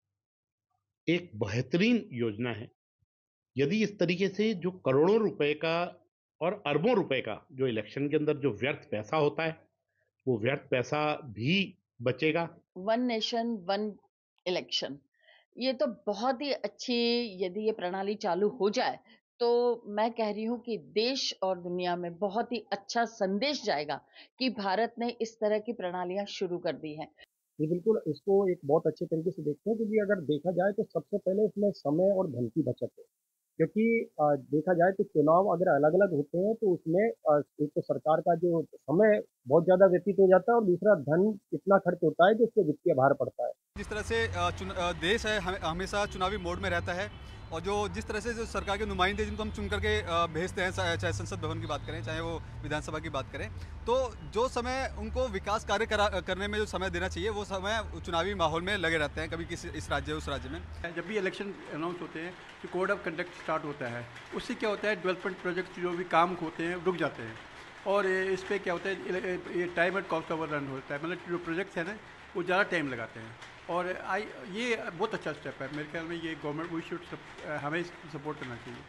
एक बेहतरीन योजना है। यदि इस तरीके से जो करोड़ों रुपए का और अरबों रुपए का जो इलेक्शन के अंदर जो व्यर्थ पैसा होता है, वो व्यर्थ पैसा भी बचेगा। वन नेशन वन इलेक्शन, ये तो बहुत ही अच्छी, यदि ये प्रणाली चालू हो जाए तो मैं कह रही हूँ कि देश और दुनिया में बहुत ही अच्छा संदेश जाएगा कि भारत ने इस तरह की प्रणालियां शुरू कर दी हैं। ये बिल्कुल इसको एक बहुत अच्छे तरीके से देखते हैं, क्योंकि अगर देखा जाए तो सबसे पहले इसमें समय और धन की बचत है, क्योंकि देखा जाए तो चुनाव अगर अलग अलग होते हैं तो उसमें एक तो सरकार का जो समय बहुत ज़्यादा व्यतीत हो जाता है और दूसरा धन इतना खर्च होता है जिससे वित्तीय भार पड़ता है। जिस तरह से देश है हमेशा चुनावी मोड में रहता है, और जो जिस तरह से जो सरकार के नुमाइंदे जिनको हम चुन करके अ, भेजते हैं, चाहे चाहे संसद भवन की बात करें, चाहे वो विधानसभा की बात करें, तो जो समय उनको विकास कार्य करा करने में जो समय देना चाहिए वो समय चुनावी माहौल में लगे रहते हैं, कभी किसी इस राज्य उस राज्य में। जब भी इलेक्शन अनाउंस होते हैं तो कोड ऑफ कंडक्ट स्टार्ट होता है, उससे क्या होता है डेवलपमेंट प्रोजेक्ट जो भी काम होते हैं रुक जाते हैं, और ये- इस पर क्या होता है ये time and cost overrun होता है, मतलब जो प्रोजेक्ट्स हैं ना वो ज़्यादा टाइम लगाते हैं, और आई ये बहुत अच्छा स्टेप है मेरे ख्याल में, ये गवर्नमेंट वी शुड हमें सपोर्ट करना चाहिए।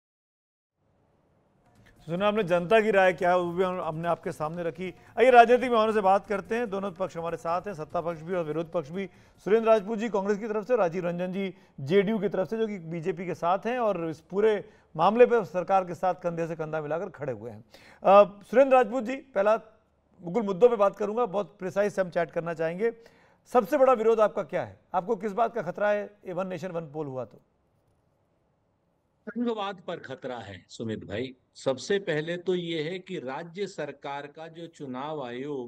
सुना आपने जनता की राय क्या है, वो भी हम- हमने आपके सामने रखी। आइए राजनीतिक मेहमानों से बात करते हैं। दोनों पक्ष हमारे साथ हैं, सत्ता पक्ष भी और विरोध पक्ष भी। सुरेंद्र राजपूत जी कांग्रेस की तरफ से, राजीव रंजन जी जेडीयू की तरफ से, जो कि बीजेपी के साथ हैं और इस पूरे मामले पर सरकार के साथ कंधे से कंधा मिलाकर खड़े हुए हैं। अ, सुरेंद्र राजपूत जी, पहला बिल्कुल मुद्दों पे बात करूंगा, बहुत प्रिसाइज से हम चैट करना चाहेंगे। सबसे बड़ा विरोध आपका क्या है? आपको किस बात का खतरा है ये वन नेशन वन पोल हुआ तो? संघवाद पर खतरा है सुमित भाई। सबसे पहले तो ये है कि राज्य सरकार का जो चुनाव आयोग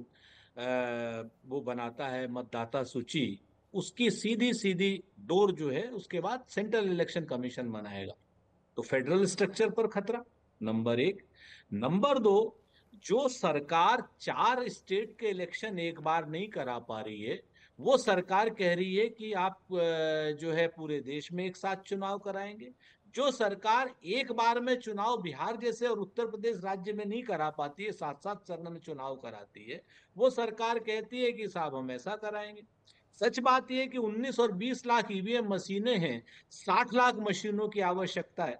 अ, वो बनाता है मतदाता सूची, उसकी सीधी सीधी डोर जो है उसके बाद सेंट्रल इलेक्शन कमीशन बनाएगा, तो फेडरल स्ट्रक्चर पर खतरा नंबर एक। नंबर दो, जो सरकार चार स्टेट के इलेक्शन एक बार नहीं करा पा रही है, वो सरकार कह रही है कि आप अ, जो है पूरे देश में एक साथ चुनाव कराएंगे। जो सरकार एक बार में चुनाव बिहार जैसे और उत्तर प्रदेश राज्य में नहीं करा पाती है, साथ साथ चरण में चुनाव कराती है, वो सरकार कहती है कि साहब हम ऐसा कराएंगे। सच बात यह है कि उन्नीस और बीस लाख ईवीएम मशीनें हैं, साठ लाख मशीनों की आवश्यकता है।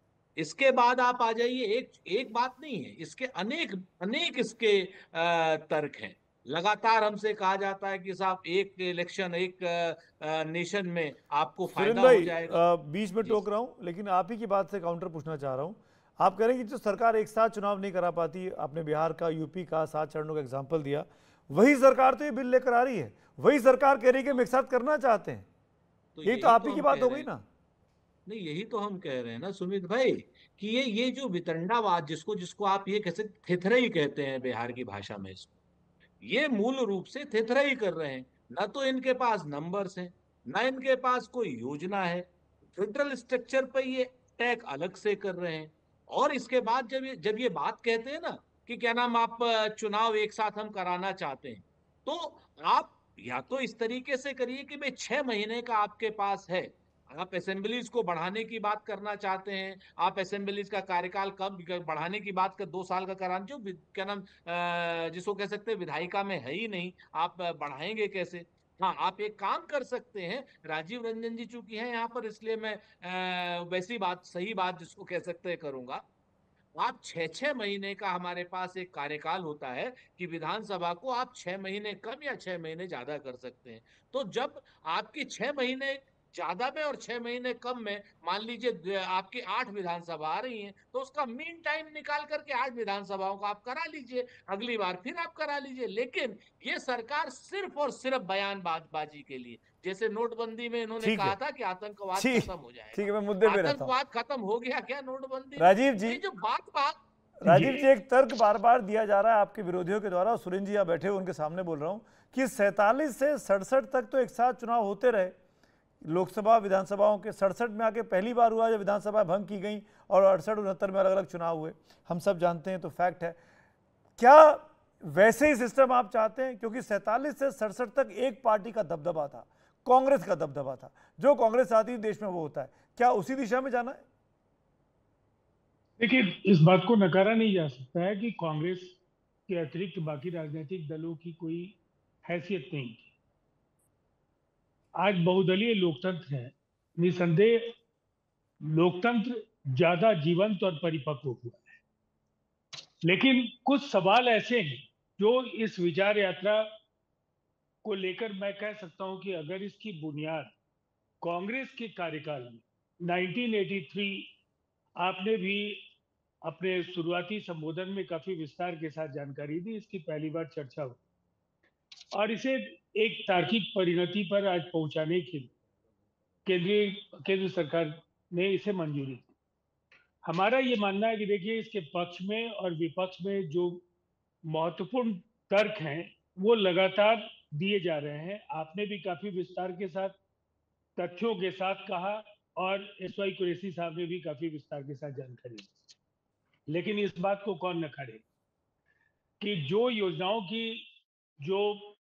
इसके बाद आप आ जाइए, एक एक बात नहीं है, इसके अनेक अनेक इसके अ, तर्क हैं। लगातार हमसे कहा जाता है कि साहब एक इलेक्शन एक अ, अ, नेशन में आपको फायदा सुरेंद्र हो भाई, जाएगा। अ, बीच में टोक रहा हूं, लेकिन आप ही की बात से काउंटर पूछना चाह रहा हूं। आप कह रहे हैं कि जो सरकार एक साथ चुनाव नहीं करा पाती, आपने बिहार का, यूपी का सात चरणों का एग्जाम्पल दिया, वही सरकार तो ये बिल लेकर आ रही है, वही सरकार कह रही है कि हम एक साथ करना चाहते हैं। तो यही यही तो आप तो ही की हम बात कह हो रहे गई हैं। ना। नहीं, यही तो हम कह रहे हैं ना सुमित भाई, कि ये ये जो वितंडावाद, जिसको जिसको आप ये कैसे थेथरई कहते हैं बिहार की भाषा में, इसको ये मूल रूप से थेथरई कर रहे हैं। ना तो इनके पास नंबर्स हैं, ना इनके पास कोई योजना है, फेडरल स्ट्रक्चर पर ये अटैक अलग से कर रहे हैं। और इसके बाद जब ये जब ये बात कहते हैं ना कि क्या नाम आप अ, चुनाव एक साथ हम कराना चाहते हैं, तो आप या तो इस तरीके से करिए कि भाई छह महीने का आपके पास है, आप असेंबलीज को बढ़ाने की बात करना चाहते हैं, आप असेंबलीज का कार्यकाल कब बढ़ाने की बात कर, दो साल का कराना, जो वि- क्या नाम अ, जिसको कह सकते हैं विधायिका में है ही नहीं, आप अ, बढ़ाएंगे कैसे? हाँ, आप एक काम कर सकते हैं, राजीव रंजन जी चूंकि हैं यहाँ पर, इसलिए मैं अ, वैसी बात, सही बात जिसको कह सकते हैं करूंगा। आप छह छह महीने का हमारे पास एक कार्यकाल होता है कि विधानसभा को आप छह महीने कम या छह महीने ज्यादा कर सकते हैं। तो जब आपकी छह महीने ज्यादा में और छह महीने कम में, मान लीजिए द- आपकी आठ विधानसभा आ रही हैं, तो उसका मीन टाइम निकाल करके आठ विधानसभाओं को आप करा लीजिए, अगली बार फिर आप करा लीजिए। लेकिन ये सरकार सिर्फ और सिर्फ बयानबाजी के लिए, जैसे नोटबंदी में इन्होंने ठीक कहा है, था कि आतंकवाद ठीक खत्म हो जाएगा। ठीक है, मैं मुद्दे पे रहता हूं। आतंकवाद खत्म हो गया क्या नोटबंदी में? राजीव जी, ये जो बात बात राजीव जी, एक तर्क बार बार दिया जा रहा है आपके विरोधियों के द्वारा, और सुरेंद्र जी आप बैठे हो उनके सामने बोल रहा हूं, कि सैंतालीस से सड़सठ तक तो एक साथ चुनाव होते रहे, लोकसभा विधानसभाओं के। सड़सठ में आके पहली बार हुआ जब विधानसभा भंग की गई, और अड़सठ उनहत्तर में अलग अलग चुनाव हुए, हम सब जानते हैं, तो फैक्ट है। क्या वैसे ही सिस्टम आप चाहते हैं? क्योंकि सैंतालीस से सड़सठ तक एक पार्टी का दबदबा था, कांग्रेस का दबदबा था, जो कांग्रेस आती है देश में वो होता है। क्या उसी दिशा में जाना है? देखिए, इस बात को नकारा नहीं जा सकता है कि कांग्रेस के अतिरिक्त बाकी राजनीतिक दलों की कोई हैसियत नहीं थी। आज बहुदलीय लोकतंत्र है, निसंदेह लोकतंत्र ज्यादा जीवंत और परिपक्व हुआ है, लेकिन कुछ सवाल ऐसे हैं जो इस विचार यात्रा को लेकर मैं कह सकता हूं कि अगर इसकी बुनियाद कांग्रेस के कार्यकाल में उन्नीस सौ तिरासी, आपने भी अपने शुरुआती संबोधन में काफी विस्तार के साथ जानकारी दी, इसकी पहली बार चर्चा हुई, और इसे एक तार्किक परिणति पर आज पहुंचाने के लिए केंद्रीय केंद्र सरकार ने इसे मंजूरी दी। हमारा ये मानना है कि देखिए, इसके पक्ष में और विपक्ष में जो महत्वपूर्ण तर्क हैं वो लगातार दिए जा रहे हैं। आपने भी काफी विस्तार के साथ, तथ्यों के साथ कहा, और एस वाई कुरैशी साहब ने भी काफी विस्तार के साथ जानकारी दी। लेकिन इस बात को कौन नकारे कि जो योजनाओं की जो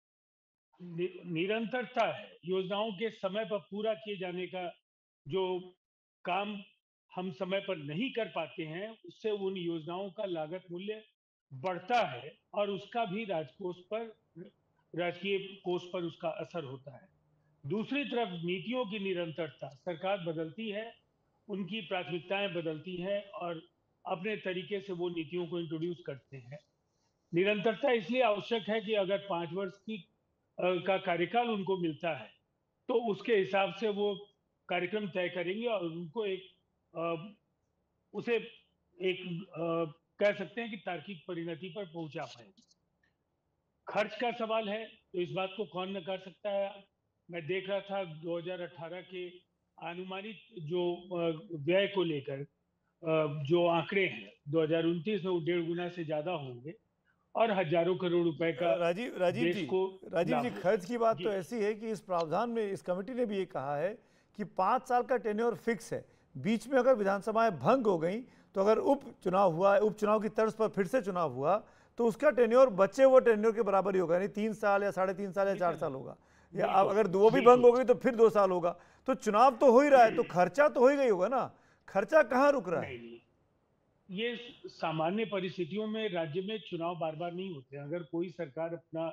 निरंतरता है, योजनाओं के समय पर पूरा किए जाने का जो काम हम समय पर नहीं कर पाते हैं, उससे उन योजनाओं का लागत मूल्य बढ़ता है और उसका भी राजकोष पर, राजकीय कोष पर उसका असर होता है। दूसरी तरफ नीतियों की निरंतरता, सरकार बदलती है, उनकी प्राथमिकताएं बदलती हैं और अपने तरीके से वो नीतियों को इंट्रोड्यूस करते हैं। निरंतरता इसलिए आवश्यक है कि अगर पांच वर्ष की का कार्यकाल उनको मिलता है तो उसके हिसाब से वो कार्यक्रम तय करेंगे और उनको एक आ, उसे एक आ, कह सकते हैं कि तार्किक परिणति पर पहुंचा पाएंगे। खर्च का सवाल है तो इस बात को कौन नकार सकता है। मैं देख रहा था दो हज़ार अठारह के अनुमानित जो व्यय को लेकर जो आंकड़े हैं दो हज़ार उनतीस में वो डेढ़ गुना से ज्यादा होंगे और हजारों करोड़ रुपए का राजीव राजीव जी को राजीव जी खर्च की बात तो ऐसी है कि इस प्रावधान में इस कमेटी ने भी ये कहा है कि पाँच साल का टेन्योर फिक्स है। बीच में अगर विधानसभाएं भंग हो गई तो अगर उपचुनाव हुआ, उपचुनाव की तर्ज पर फिर से चुनाव हुआ तो उसका टेन्योर बचे हुए टेन्योर के बराबर ही होगा, यानी तीन साल या साढ़े तीन साल या चार साल होगा, या अगर वो भी भंग हो गई तो फिर दो साल होगा। तो चुनाव तो हो ही रहा है तो खर्चा तो हो ही गई होगा ना, खर्चा कहाँ रुक रहा है? ये सामान्य परिस्थितियों में राज्य में चुनाव बार बार नहीं होते। अगर कोई सरकार अपना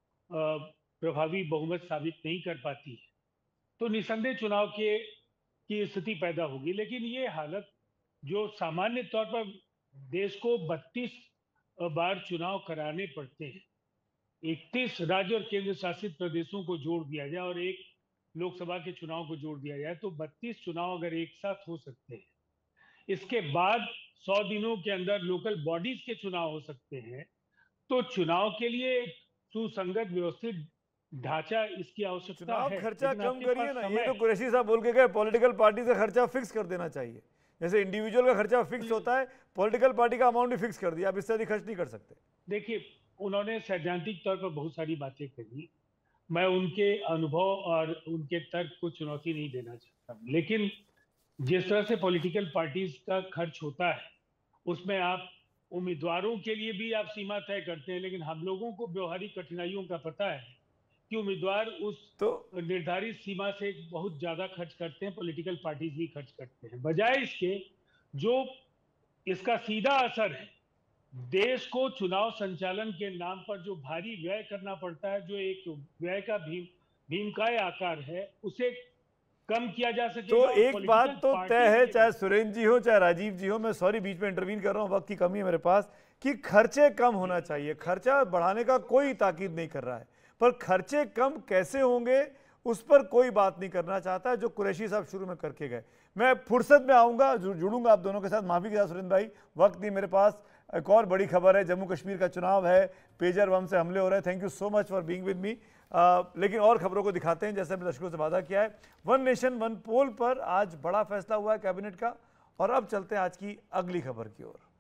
प्रभावी बहुमत साबित नहीं कर पाती है तो निसंदेह चुनाव के की स्थिति पैदा होगी। लेकिन ये हालत जो सामान्य तौर पर देश को बत्तीस बार चुनाव कराने पड़ते हैं, इकतीस राज्य और केंद्र शासित प्रदेशों को जोड़ दिया जाए और एक लोकसभा के चुनाव को जोड़ दिया जाए तो बत्तीस चुनाव अगर एक साथ हो सकते हैं, इसके बाद सौ दिनों के अंदर लोकल बॉडीज के चुनाव हो सकते हैं, तो चुनाव के लिए सुसंगत व्यवस्थित ढांचा इसकी आवश्यकता है। खर्चा कम करिए ना, ये तो कुरैशी साहब बोल के गए पॉलिटिकल पार्टी से खर्चा फिक्स कर देना चाहिए। जैसे इंडिविजुअल का खर्चा फिक्स होता है, पॉलिटिकल पार्टी का अमाउंट भी फिक्स कर दिया, आप इससे अधिक खर्च नहीं कर सकते। देखिए, उन्होंने सैद्धांतिक तौर पर बहुत सारी बातें कही, मैं उनके अनुभव और उनके तर्क को चुनौती नहीं देना चाहता, लेकिन जिस तरह से पॉलिटिकल पार्टीज का खर्च होता है उसमें आप उम्मीदवारों के लिए भी आप सीमा तय करते हैं, लेकिन हम लोगों को व्यवहारिक कठिनाइयों का पता है कि उम्मीदवार उस तो निर्धारित सीमा से बहुत ज्यादा खर्च करते हैं, पॉलिटिकल पार्टीज भी खर्च करते हैं। बजाय इसके जो इसका सीधा असर है, देश को चुनाव संचालन के नाम पर जो भारी व्यय करना पड़ता है, जो एक व्यय का भीम भीमकाय आकार है, उसे कम किया जा सके। तो एक बात तो तय है, चाहे सुरेंद्र जी हो चाहे राजीव जी हो, मैं सॉरी बीच में इंटरवीन कर रहा हूँ, वक्त की कमी है मेरे पास, कि खर्चे कम होना चाहिए। खर्चा बढ़ाने का कोई ताकीद नहीं कर रहा है, पर खर्चे कम कैसे होंगे उस पर कोई बात नहीं करना चाहता है, जो कुरैशी साहब शुरू में करके गए। मैं फुर्सत में आऊँगा, जुड़ूंगा आप दोनों के साथ, माफी के साथ सुरेंद्र भाई, वक्त नहीं मेरे पास। एक और बड़ी खबर है, जम्मू कश्मीर का चुनाव है, पेजर बम से हमले हो रहे हैं। Thank you so much for being with me. लेकिन और खबरों को दिखाते हैं, जैसे हमने दर्शकों से वादा किया है। वन नेशन वन पोल पर आज बड़ा फैसला हुआ है कैबिनेट का, और अब चलते हैं आज की अगली खबर की ओर।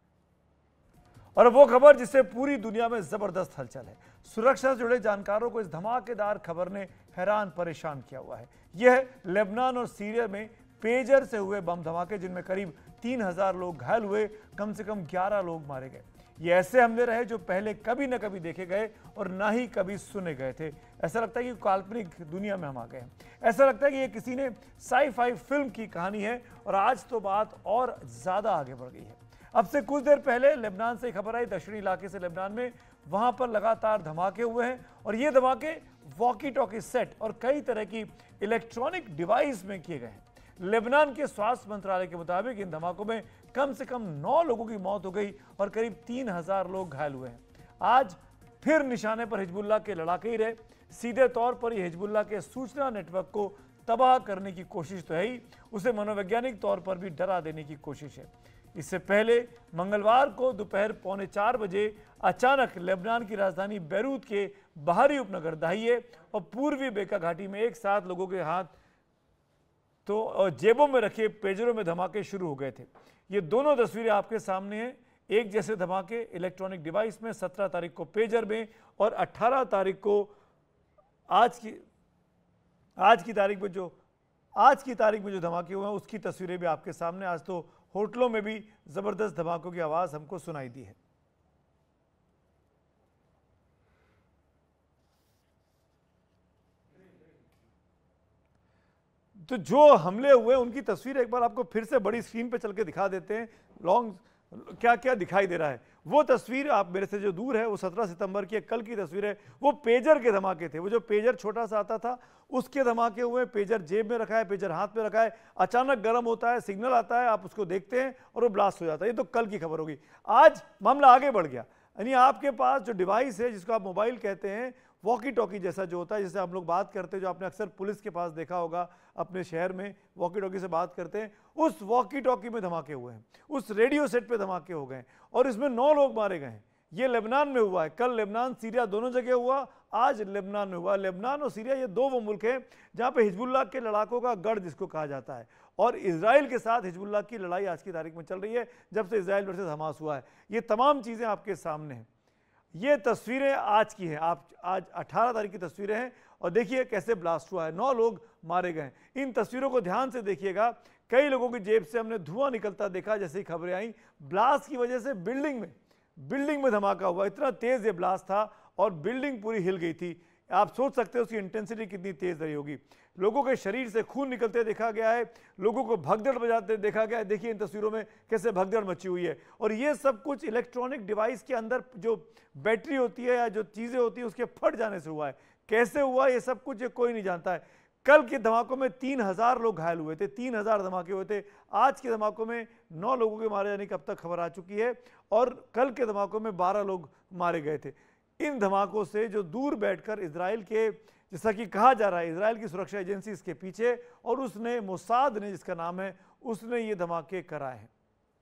और वो खबर जिससे पूरी दुनिया में जबरदस्त हलचल है। सुरक्षा से जुड़े जानकारों को इस धमाकेदार खबर ने हैरान परेशान किया हुआ है। यह है लेबनान और सीरिया में पेजर से हुए बम धमाके, जिनमें करीब तीन हजार लोग घायल हुए, कम से कम ग्यारह लोग मारे गए। ये ऐसे हमले रहे जो पहले कभी न कभी देखे गए और ना ही कभी सुने गए थे। ऐसा लगता है कि काल्पनिक दुनिया में हम आ गए हैं। ऐसा लगता है कि ये किसी ने साई-फाई फिल्म की कहानी है, और आज तो बात और ज्यादा आगे बढ़ गई है। अब से कुछ देर पहले लेबनान से खबर आई, दक्षिणी इलाके से लेबनान में, वहां पर लगातार धमाके हुए हैं, और ये धमाके वॉकी टॉकी सेट और कई तरह की इलेक्ट्रॉनिक डिवाइस में किए गए हैं। लेबनान के स्वास्थ्य मंत्रालय के मुताबिक इन धमाकों में कम से कम नौ लोगों की मौत हो गई और करीब तीन हजार लोग घायल हुए हैं। आज फिर निशाने पर हिजबुल्लाह के लड़ाके ही रहे। सीधे तौर पर यह हिजबुल्लाह के सूचना नेटवर्क को तबाह करने की कोशिश तो है ही, उसे मनोवैज्ञानिक तौर पर भी डरा देने की कोशिश है। इससे पहले मंगलवार को दोपहर पौने चार बजे अचानक लेबनान की राजधानी बैरूत के बाहरी उपनगर दाहिए और पूर्वी बेका घाटी में एक साथ लोगों के हाथ तो जेबों में रखे पेजरों में धमाके शुरू हो गए थे। ये दोनों तस्वीरें आपके सामने हैं। एक जैसे धमाके इलेक्ट्रॉनिक डिवाइस में सत्रह तारीख को पेजर में और अठारह तारीख को आज की आज की तारीख में जो आज की तारीख में जो धमाके हुए हैं उसकी तस्वीरें भी आपके सामने। आज तो होटलों में भी जबरदस्त धमाकों की आवाज हमको सुनाई दी है। तो जो हमले हुए उनकी तस्वीर एक बार आपको फिर से बड़ी स्क्रीन पे चल के दिखा देते हैं। लॉन्ग क्या क्या दिखाई दे रहा है। वो तस्वीर आप मेरे से जो दूर है वो सत्रह सितंबर की कल की तस्वीर है। वो पेजर के धमाके थे। वो जो पेजर छोटा सा आता था उसके धमाके हुए। पेजर जेब में रखा है, पेजर हाथ में रखा है, अचानक गर्म होता है, सिग्नल आता है, आप उसको देखते हैं और वो ब्लास्ट हो जाता है। ये तो कल की खबर होगी। आज मामला आगे बढ़ गया, यानी आपके पास जो डिवाइस है जिसको आप मोबाइल कहते हैं, वॉकी टॉकी जैसा जो होता है, जिससे हम लोग बात करते हैं, जो आपने अक्सर पुलिस के पास देखा होगा अपने शहर में वॉकी टॉकी से बात करते हैं, उस वॉकी टॉकी में धमाके हुए हैं, उस रेडियो सेट पे धमाके हो गए और इसमें नौ लोग मारे गए हैं। ये लेबनान में हुआ है। कल लेबनान सीरिया दोनों जगह हुआ, आज लेबनान में हुआ। लेबनान और सीरिया ये दो वो मुल्क हैं जहाँ पे हिजबुल्लाह के लड़ाकों का गढ़ जिसको कहा जाता है, और इजराइल के साथ हिजबुल्लाह की लड़ाई आज की तारीख में चल रही है जब से इजराइल वर्सेस हमास हुआ है। ये तमाम चीज़ें आपके सामने हैं। ये तस्वीरें आज की हैं, आप आज अठारह तारीख की तस्वीरें हैं और देखिए कैसे ब्लास्ट हुआ है। नौ लोग मारे गए। इन तस्वीरों को ध्यान से देखिएगा। कई लोगों की जेब से हमने धुआं निकलता देखा जैसे ही खबरें आई। ब्लास्ट की वजह से बिल्डिंग में बिल्डिंग में धमाका हुआ। इतना तेज ये ब्लास्ट था और बिल्डिंग पूरी हिल गई थी। आप सोच सकते हो उसकी इंटेंसिटी कितनी तेज रही होगी। लोगों के शरीर से खून निकलते देखा गया है, लोगों को भगदड़ बजाते देखा गया है। देखिए इन तस्वीरों में कैसे भगदड़ मची हुई है। और ये सब कुछ इलेक्ट्रॉनिक डिवाइस के अंदर जो बैटरी होती है या जो चीज़ें होती है उसके फट जाने से हुआ है। कैसे हुआ ये सब कुछ ये कोई नहीं जानता है। कल के धमाकों में तीन हजार लोग घायल हुए थे, तीन हजार धमाके हुए थे। आज के धमाकों में नौ लोगों के मारे जाने की अब तक खबर आ चुकी है और कल के धमाकों में बारह लोग मारे गए थे। इन धमाकों से जो दूर बैठकर इजराइल के, जैसा कि कहा जा रहा है, इजराइल की सुरक्षा एजेंसी इसके पीछे और उसने मोसाद ने, जिसका नाम है, उसने ये धमाके कराए हैं।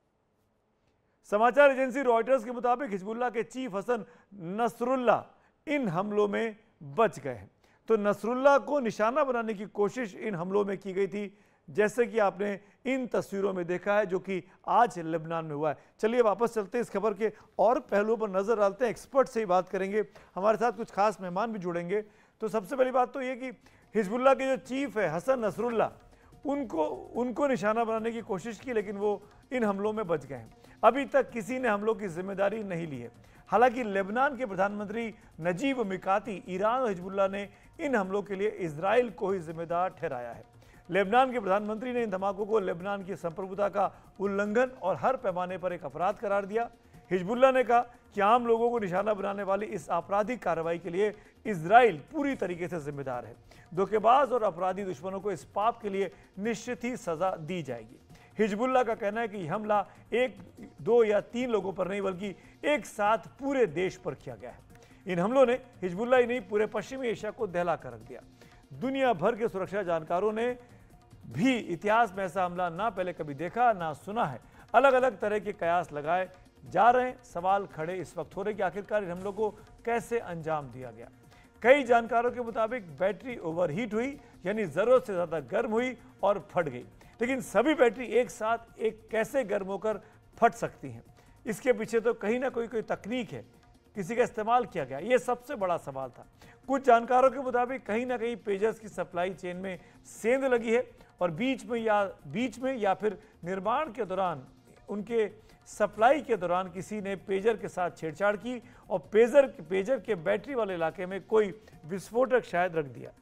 समाचार एजेंसी रॉयटर्स के मुताबिक हिजबुल्लाह के चीफ हसन नसरुल्लाह इन हमलों में बच गए हैं। तो नसरुल्लाह को निशाना बनाने की कोशिश इन हमलों में की गई थी, जैसे कि आपने इन तस्वीरों में देखा है, जो कि आज लेबनान में हुआ है। चलिए वापस चलते हैं, इस खबर के और पहलुओं पर नजर डालते हैं, एक्सपर्ट से ही बात करेंगे। हमारे साथ कुछ खास मेहमान भी जुड़ेंगे। तो सबसे पहली बात तो ये कि हिजबुल्लाह के जो चीफ है हसन नसरुल्लाह, उनको उनको निशाना बनाने की कोशिश की, लेकिन वो इन हमलों में बच गए हैं। अभी तक किसी ने हमलों की जिम्मेदारी नहीं ली है। हालांकि लेबनान के प्रधानमंत्री नजीब मिकाती, ईरान और हिजबुल्लाह ने इन हमलों के लिए इजराइल को ही जिम्मेदार ठहराया है। लेबनान के प्रधानमंत्री ने इन धमाकों को लेबनान की संप्रभुता का उल्लंघन और हर पैमाने पर एक अपराध करार दिया। हिजबुल्लाह ने कहा कि आम लोगों को निशाना बनाने वाली इस आपराधिक कार्रवाई के लिए इजराइल पूरी तरीके से जिम्मेदार है। धोखेबाज और अपराधी दुश्मनों को इस पाप के लिए निश्चित ही सजा दी जाएगी। हिजबुल्लाह का कहना है कि यह हमला एक, दो या तीन लोगों पर नहीं बल्कि एक साथ पूरे देश पर किया गया है। इन हमलों ने हिजबुल्लाह ही नहीं पूरे पश्चिमी एशिया को दहला कर रख दिया। दुनिया भर के सुरक्षा जानकारों ने भी इतिहास में ऐसा हमला ना पहले कभी देखा ना सुना है। अलग अलग तरह के कयास लगाए जा रहे हैं। सवाल खड़े इस वक्त हो रहे कि आखिरकार इन हमलों को कैसे अंजाम दिया गया। कई जानकारों के मुताबिक बैटरी ओवरहीट हुई, यानी जरूरत से ज्यादा गर्म हुई और फट गई। लेकिन सभी बैटरी एक साथ एक कैसे गर्म होकर फट सकती हैं? इसके पीछे तो कहीं ना कोई कोई तकनीक है, किसी का इस्तेमाल किया गया, ये सबसे बड़ा सवाल था। कुछ जानकारों के मुताबिक कहीं ना कहीं पेजर्स की सप्लाई चेन में सेंध लगी है और बीच में या बीच में या फिर निर्माण के दौरान, उनके सप्लाई के दौरान किसी ने पेजर के साथ छेड़छाड़ की और पेजर पेजर के बैटरी वाले इलाके में कोई विस्फोटक शायद रख दिया।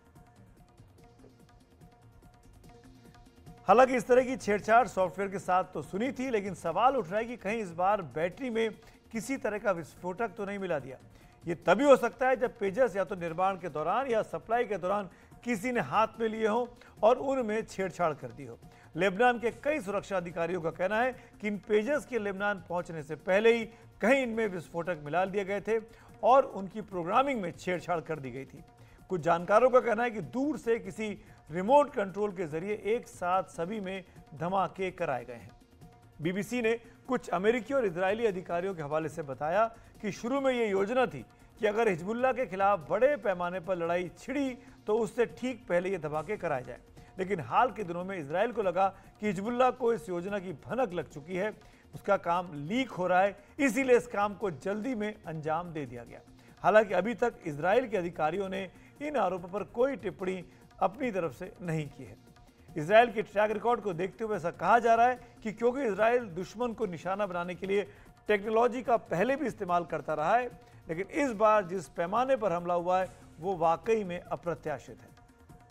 हालांकि इस तरह की छेड़छाड़ सॉफ्टवेयर के साथ तो सुनी थी, लेकिन सवाल उठ रहा है कि कहीं इस बार बैटरी में किसी तरह का विस्फोटक तो नहीं मिला दिया। ये तभी हो सकता है जब पेजर्स या तो निर्माण के दौरान या सप्लाई के दौरान किसी ने हाथ में लिए हों और उनमें छेड़छाड़ कर दी हो। लेबनान के कई सुरक्षा अधिकारियों का कहना है कि इन पेजर्स के लेबनान पहुंचने से पहले ही कहीं इनमें विस्फोटक मिला दिए गए थे और उनकी प्रोग्रामिंग में छेड़छाड़ कर दी गई थी। कुछ जानकारों का कहना है कि दूर से किसी रिमोट कंट्रोल के जरिए एक साथ सभी में धमाके कराए गए हैं। बीबीसी ने कुछ अमेरिकी और इजरायली अधिकारियों के हवाले से बताया कि शुरू में ये योजना थी कि अगर हिजबुल्लाह के खिलाफ बड़े पैमाने पर लड़ाई छिड़ी तो उससे ठीक पहले ये धमाके कराए जाए। लेकिन हाल के दिनों में इजराइल को लगा कि हिजबुल्लाह को इस योजना की भनक लग चुकी है, उसका काम लीक हो रहा है, इसीलिए इस काम को जल्दी में अंजाम दे दिया गया। हालांकि अभी तक इजराइल के अधिकारियों ने इन आरोपों पर कोई टिप्पणी अपनी तरफ से नहीं की है। इसराइल के ट्रैक रिकॉर्ड को देखते हुए ऐसा कहा जा रहा है कि क्योंकि इसराइल दुश्मन को निशाना बनाने के लिए टेक्नोलॉजी का पहले भी इस्तेमाल करता रहा है, लेकिन इस बार जिस पैमाने पर हमला हुआ है वो वाकई में अप्रत्याशित है,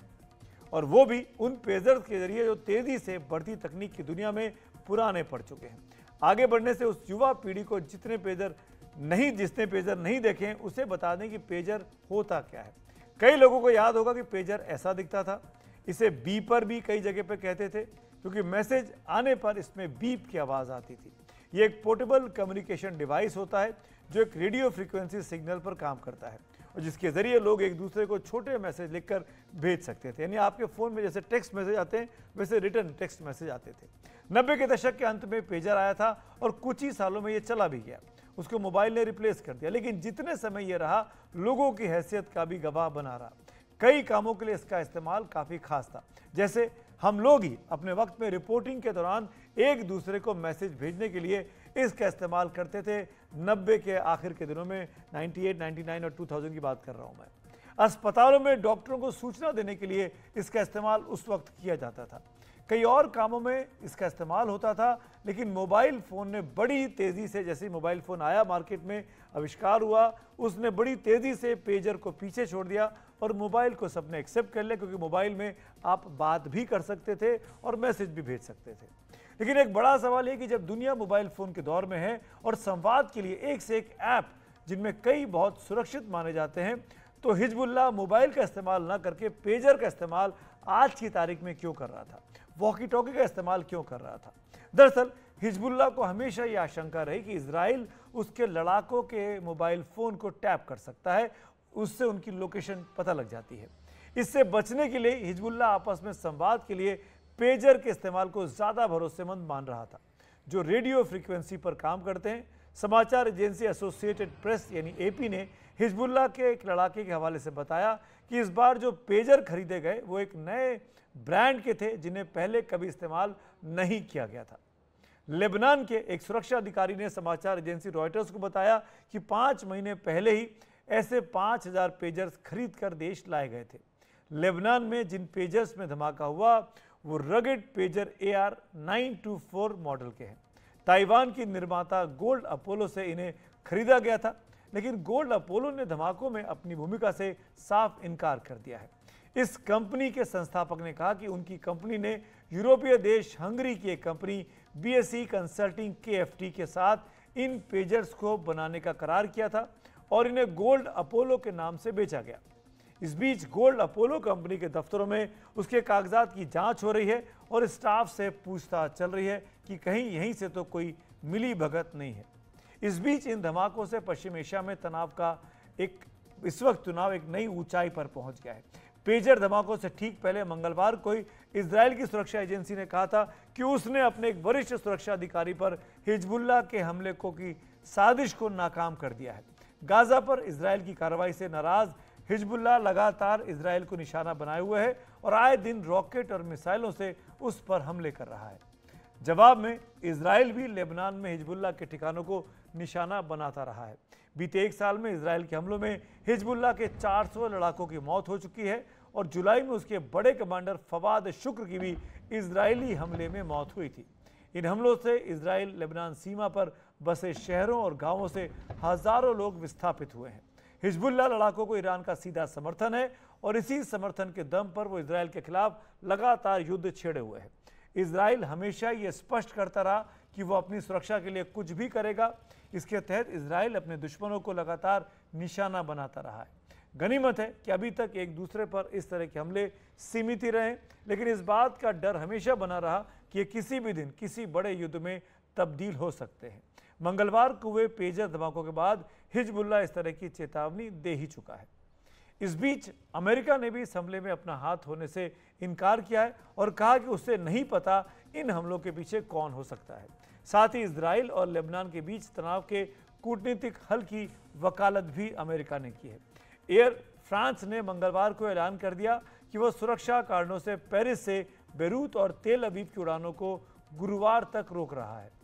और वो भी उन पेजर्स के जरिए जो तेजी से बढ़ती तकनीक की दुनिया में पुराने पड़ चुके हैं। आगे बढ़ने से उस युवा पीढ़ी को जितने पेजर नहीं जिसने पेजर नहीं देखे हैं उसे बता दें कि पेजर होता क्या है। कई लोगों को याद होगा कि पेजर ऐसा दिखता था। इसे बीपर भी कई जगह पे कहते थे क्योंकि मैसेज आने पर इसमें बीप की आवाज़ आती थी। ये एक पोर्टेबल कम्युनिकेशन डिवाइस होता है जो एक रेडियो फ्रीक्वेंसी सिग्नल पर काम करता है और जिसके जरिए लोग एक दूसरे को छोटे मैसेज लिखकर भेज सकते थे। यानी आपके फ़ोन में जैसे टेक्स्ट मैसेज आते हैं वैसे रिटर्न टेक्स्ट मैसेज आते थे। नब्बे के दशक के अंत में पेजर आया था और कुछ ही सालों में ये चला भी गया, उसको मोबाइल ने रिप्लेस कर दिया, लेकिन जितने समय ये रहा लोगों की हैसियत का भी गवाह बना रहा। कई कामों के लिए इसका इस्तेमाल काफ़ी खास था, जैसे हम लोग ही अपने वक्त में रिपोर्टिंग के दौरान एक दूसरे को मैसेज भेजने के लिए इसका इस्तेमाल करते थे। नब्बे के आखिर के दिनों में अट्ठानवे, निन्यानवे और दो हज़ार की बात कर रहा हूँ मैं। अस्पतालों में डॉक्टरों को सूचना देने के लिए इसका इस्तेमाल उस वक्त किया जाता था। कई और कामों में इसका इस्तेमाल होता था, लेकिन मोबाइल फ़ोन ने बड़ी तेज़ी से, जैसे मोबाइल फ़ोन आया मार्केट में आविष्कार हुआ, उसने बड़ी तेज़ी से पेजर को पीछे छोड़ दिया और मोबाइल को सबने एक्सेप्ट कर लिया, क्योंकि मोबाइल में आप बात भी कर सकते थे और मैसेज भी भेज सकते थे। लेकिन एक बड़ा सवाल ये कि जब दुनिया मोबाइल फ़ोन के दौर में है और संवाद के लिए एक से एक ऐप जिनमें कई बहुत सुरक्षित माने जाते हैं, तो हिजबुल्लाह मोबाइल का इस्तेमाल न करके पेजर का इस्तेमाल आज की तारीख में क्यों कर रहा था, वॉकी टॉकी का इस्तेमाल क्यों कर रहा था। दरअसल हिजबुल्लाह को हमेशा ये आशंका रही कि इजराइल उसके लड़ाकों के मोबाइल फ़ोन को टैप कर सकता है, उससे उनकी लोकेशन पता लग जाती है। इससे बचने के लिए हिजबुल्लाह आपस में संवाद के लिए पेजर के इस्तेमाल को ज़्यादा भरोसेमंद मान रहा था, जो रेडियो फ्रीक्वेंसी पर काम करते हैं। समाचार एजेंसी एसोसिएटेड प्रेस यानी एपी ने हिजबुल्लाह के एक लड़ाके के हवाले से बताया कि इस बार जो पेजर खरीदे गए वो एक नए ब्रांड के थे जिन्हें पहले कभी इस्तेमाल नहीं किया गया था। लेबनान के एक सुरक्षा अधिकारी ने समाचार एजेंसी रॉयटर्स को बताया कि पाँच महीने पहले ही ऐसे पाँच हजार पेजर्स खरीद कर देश लाए गए थे। लेबनान में जिन पेजर्स में धमाका हुआ वो rugged pager A R nine two four model के हैं। ताइवान की निर्माता गोल्ड अपोलो से इन्हें खरीदा गया था, लेकिन गोल्ड अपोलो ने धमाकों में अपनी भूमिका से साफ इनकार कर दिया है। इस कंपनी के संस्थापक ने कहा कि उनकी कंपनी ने यूरोपीय देश हंगरी की एक कंपनी बीएसई कंसल्टिंग के एफ टी के साथ इन पेजर्स को बनाने का करार किया था और इन्हें गोल्ड अपोलो के नाम से बेचा गया। इस बीच गोल्ड अपोलो कंपनी के दफ्तरों में उसके कागजात की जांच हो रही है और स्टाफ से पूछताछ चल रही है कि कहीं यहीं से तो कोई मिली भगत नहीं है। इस बीच इन धमाकों से पश्चिम एशिया में तनाव का एक इस वक्त चुनाव एक नई ऊंचाई पर पहुंच गया है। पेजर धमाकों से ठीक पहले मंगलवार को इजराइल की सुरक्षा एजेंसी ने कहा था कि उसने अपने एक वरिष्ठ सुरक्षा अधिकारी पर हिजबुल्लाह के हमले को की साजिश को नाकाम कर दिया है। गाजा पर इजराइल की कार्रवाई से नाराज हिजबुल्लाह लगातार इजराइल को निशाना बनाए हुए है और आए दिन रॉकेट और मिसाइलों से उस पर हमले कर रहा है। जवाब में इजराइल भी लेबनान में हिजबुल्लाह के ठिकानों को निशाना बनाता रहा है। बीते एक साल में इजराइल के हमलों में हिजबुल्लाह के चार सौ लड़ाकों की मौत हो चुकी है और जुलाई में उसके बड़े कमांडर फवाद शुक्र की भी इजरायली हमले में मौत हुई थी। इन हमलों से इजराइल लेबनान सीमा पर बसे शहरों और गांवों से हजारों लोग विस्थापित हुए हैं। हिजबुल्लाह लड़ाकों को ईरान का सीधा समर्थन है और इसी समर्थन के दम पर वो इजराइल के खिलाफ लगातार युद्ध छेड़े हुए है। इजराइल हमेशा ये स्पष्ट करता रहा कि वो अपनी सुरक्षा के लिए कुछ भी करेगा। इसके तहत इजराइल अपने दुश्मनों को लगातार निशाना बनाता रहा है। गनीमत है कि अभी तक एक दूसरे पर इस तरह के हमले सीमित ही रहे, लेकिन इस बात का डर हमेशा बना रहा कि ये किसी भी दिन किसी बड़े युद्ध में तब्दील हो सकते हैं। मंगलवार को हुए पेजर धमाकों के बाद हिजबुल्लाह इस तरह की चेतावनी दे ही चुका है। इस बीच अमेरिका ने भी इस हमले में अपना हाथ होने से इनकार किया है और कहा कि उसे नहीं पता इन हमलों के पीछे कौन हो सकता है। साथ ही इजराइल और लेबनान के बीच तनाव के कूटनीतिक हल की वकालत भी अमेरिका ने की है। एयर फ्रांस ने मंगलवार को ऐलान कर दिया कि वह सुरक्षा कारणों से पेरिस से बेरूत और तेल अवीव की उड़ानों को गुरुवार तक रोक रहा है।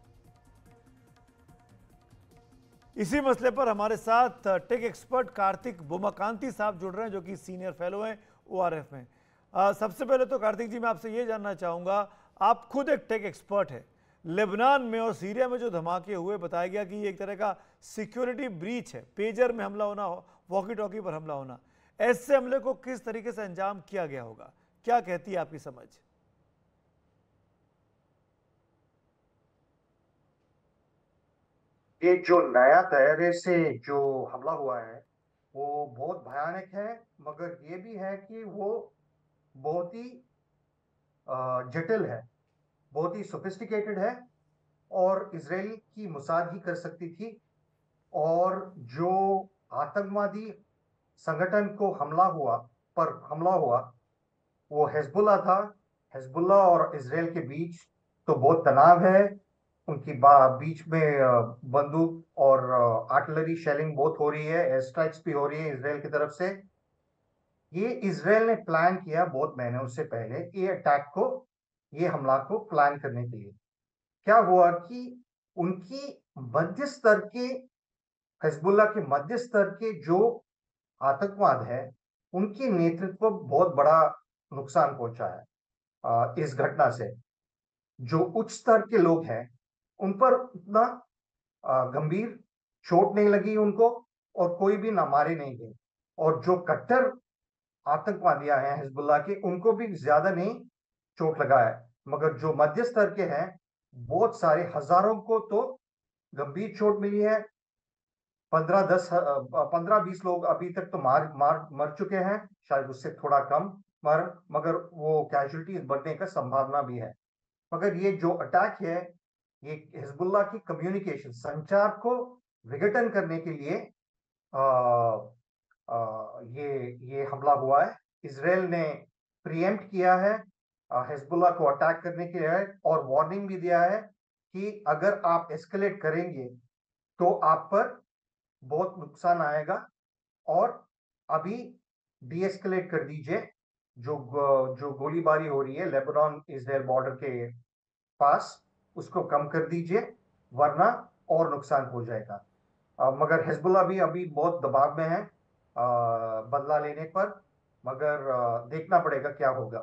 इसी मसले पर हमारे साथ टेक एक्सपर्ट कार्तिक बोमाकांति साहब जुड़ रहे हैं, जो कि सीनियर फेलो हैं ओआरएफ में। आ, सबसे पहले तो कार्तिक जी मैं आपसे ये जानना चाहूँगा, आप खुद एक टेक एक्सपर्ट है। लेबनान में और सीरिया में जो धमाके हुए, बताया गया कि ये एक तरह का सिक्योरिटी ब्रीच है, पेजर में हमला होना, वॉकी टॉकी पर हमला होना। ऐसे हमले को किस तरीके से अंजाम किया गया होगा, क्या कहती है आपकी समझ? ये जो नया तैयारे से जो हमला हुआ है वो बहुत भयानक है, मगर ये भी है कि वो बहुत ही जटिल है, बहुत ही सोफिस्टिकेटेड है और इजराइल की मुसाद ही कर सकती थी। और जो आतंकवादी संगठन को हमला हुआ पर हमला हुआ वो हिजबुल्लाह था। हिजबुल्लाह और इजराइल के बीच तो बहुत तनाव है, उनकी बीच में बंदूक और आर्टिलरी शेलिंग बहुत हो रही है, एयर स्ट्राइक्स भी हो रही है इजराइल की तरफ से। ये इजराइल ने प्लान किया बहुत महीनों से पहले ये अटैक को, ये हमला को प्लान करने के लिए। क्या हुआ कि उनकी मध्य स्तर के, हिजबुल्लाह के मध्य स्तर के जो आतंकवाद है उनके नेतृत्व को बहुत बड़ा नुकसान पहुंचा है इस घटना से। जो उच्च स्तर के लोग हैं उन पर उतना गंभीर चोट नहीं लगी उनको और कोई भी ना मारे नहीं गए, और जो कट्टर आतंकवादियां हैं हिजबुल्लाह के उनको भी ज्यादा नहीं चोट लगा है, मगर जो मध्य स्तर के हैं बहुत सारे हजारों को तो गंभीर चोट मिली है। पंद्रह दस पंद्रह बीस लोग अभी तक तो मार मार मर चुके हैं, शायद उससे थोड़ा कम मर, मगर वो कैजुअलिटीज बढ़ने का संभावना भी है। मगर ये जो अटैक है ये हिजबुल्लाह की कम्युनिकेशन संचार को विघटन करने के लिए आ, आ, ये ये हमला हुआ है। इजराइल ने प्रीएम्प्ट किया है हिजबुल्लाह को अटैक करने के लिए और वार्निंग भी दिया है कि अगर आप एस्केलेट करेंगे तो आप पर बहुत नुकसान आएगा और अभी डी एस्केलेट कर दीजिए। जो जो गोलीबारी हो रही है लेबनान इजराइल बॉर्डर के पास उसको कम कर दीजिए वरना और नुकसान हो जाएगा। आ, मगर हिजबुल्लाह भी अभी बहुत दबाव में है आ, बदला लेने पर, मगर आ, देखना पड़ेगा क्या होगा।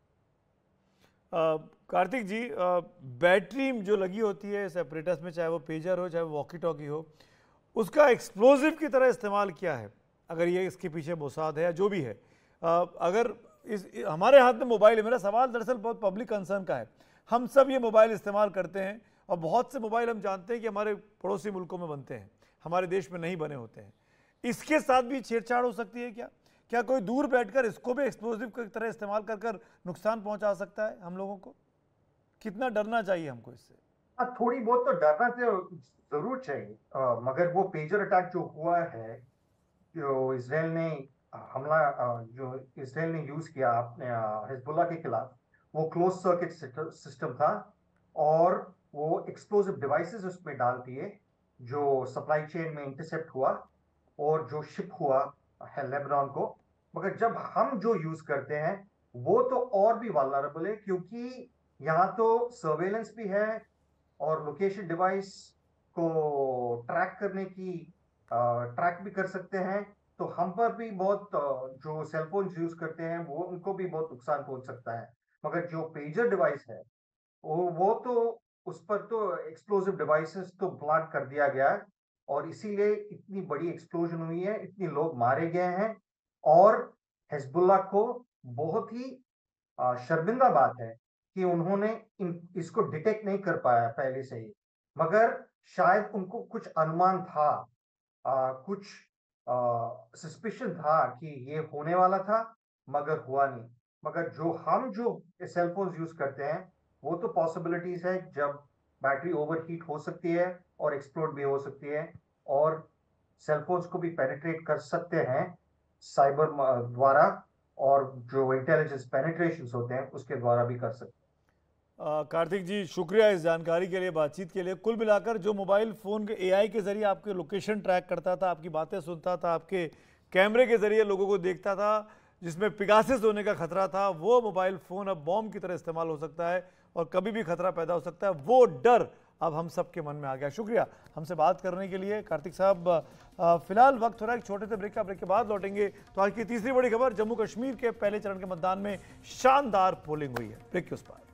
कार्तिक जी, आ, बैटरी जो लगी होती है सेपरेटस में, चाहे वो पेजर हो चाहे वो वॉकी टॉकी हो, उसका एक्सप्लोजिव की तरह इस्तेमाल किया है, अगर ये इसके पीछे मोसाद है या जो भी है। आ, अगर इस हमारे हाथ में मोबाइल है, मेरा सवाल दरअसल बहुत पब्लिक कंसर्न का है। हम सब ये मोबाइल इस्तेमाल करते हैं और बहुत से मोबाइल हम जानते हैं कि हमारे पड़ोसी मुल्कों में बनते हैं, हमारे देश में नहीं बने होते हैं। इसके साथ भी छेड़छाड़ हो सकती है क्या? क्या कोई दूर बैठकर इसको भी एक्सप्लोजिव की तरह इस्तेमाल कर कर नुकसान पहुंचा सकता है हम लोगों को? कितना डरना चाहिए हमको इससे? हाँ, थोड़ी बहुत तो डरना तो जरूर चाहिए, आ, मगर वो पेजर अटैक जो हुआ है, जो इजराइल ने हमला जो इजराइल ने यूज किया अपने हिजबुल्लाह के खिलाफ, वो क्लोज सर्किट सिस्टम था और वो एक्सप्लोजिव डिवाइसेस उसमें डाल दिए जो सप्लाई चेन में इंटरसेप्ट हुआ और जो शिप हुआ है लेबनान को। मगर जब हम जो यूज करते हैं वो तो और भी वल्नरेबल है, क्योंकि यहाँ तो सर्वेलेंस भी है और लोकेशन डिवाइस को ट्रैक करने की ट्रैक भी कर सकते हैं। तो हम पर भी बहुत जो सेलफोन यूज करते हैं वो उनको भी बहुत नुकसान पहुंच सकता है। मगर जो पेजर डिवाइस है वो वो तो उस पर तो एक्सप्लोजिव डिवाइसेस तो ब्लॉक कर दिया गया है और इसीलिए इतनी बड़ी एक्सप्लोजन हुई है, इतने लोग मारे गए हैं। और हिजबुल्लाह को बहुत ही शर्मिंदा बात है कि उन्होंने इन, इसको डिटेक्ट नहीं कर पाया पहले से ही, मगर शायद उनको कुछ अनुमान था, आ, कुछ सस्पिशन था कि ये होने वाला था, मगर हुआ नहीं। मगर जो हम जो सेलफोन्स यूज करते हैं वो तो पॉसिबिलिटीज है जब बैटरी ओवरहीट हो सकती है और एक्सप्लोड भी हो सकती है और सेलफोन्स को भी पेनिट्रेट कर सकते हैं साइबर द्वारा, और जो इंटेलिजेंस पेनिट्रेशंस होते हैं उसके द्वारा भी कर सकते हैं। कार्तिक जी, शुक्रिया इस जानकारी के लिए, बातचीत के लिए। कुल मिलाकर जो मोबाइल फ़ोन के एआई के जरिए आपके लोकेशन ट्रैक करता था, आपकी बातें सुनता था, आपके कैमरे के जरिए लोगों को देखता था, जिसमें पिगासिस होने का खतरा था, वो मोबाइल फ़ोन अब बॉम्ब की तरह इस्तेमाल हो सकता है और कभी भी खतरा पैदा हो सकता है। वो डर अब हम सबके मन में आ गया। शुक्रिया हमसे बात करने के लिए कार्तिक साहब। फिलहाल वक्त हो रहा है एक छोटे से ब्रेक का, ब्रेक के बाद लौटेंगे। तो आज की तीसरी बड़ी खबर, जम्मू कश्मीर के पहले चरण के मतदान में शानदार पोलिंग हुई है। ब्रेक के उस पार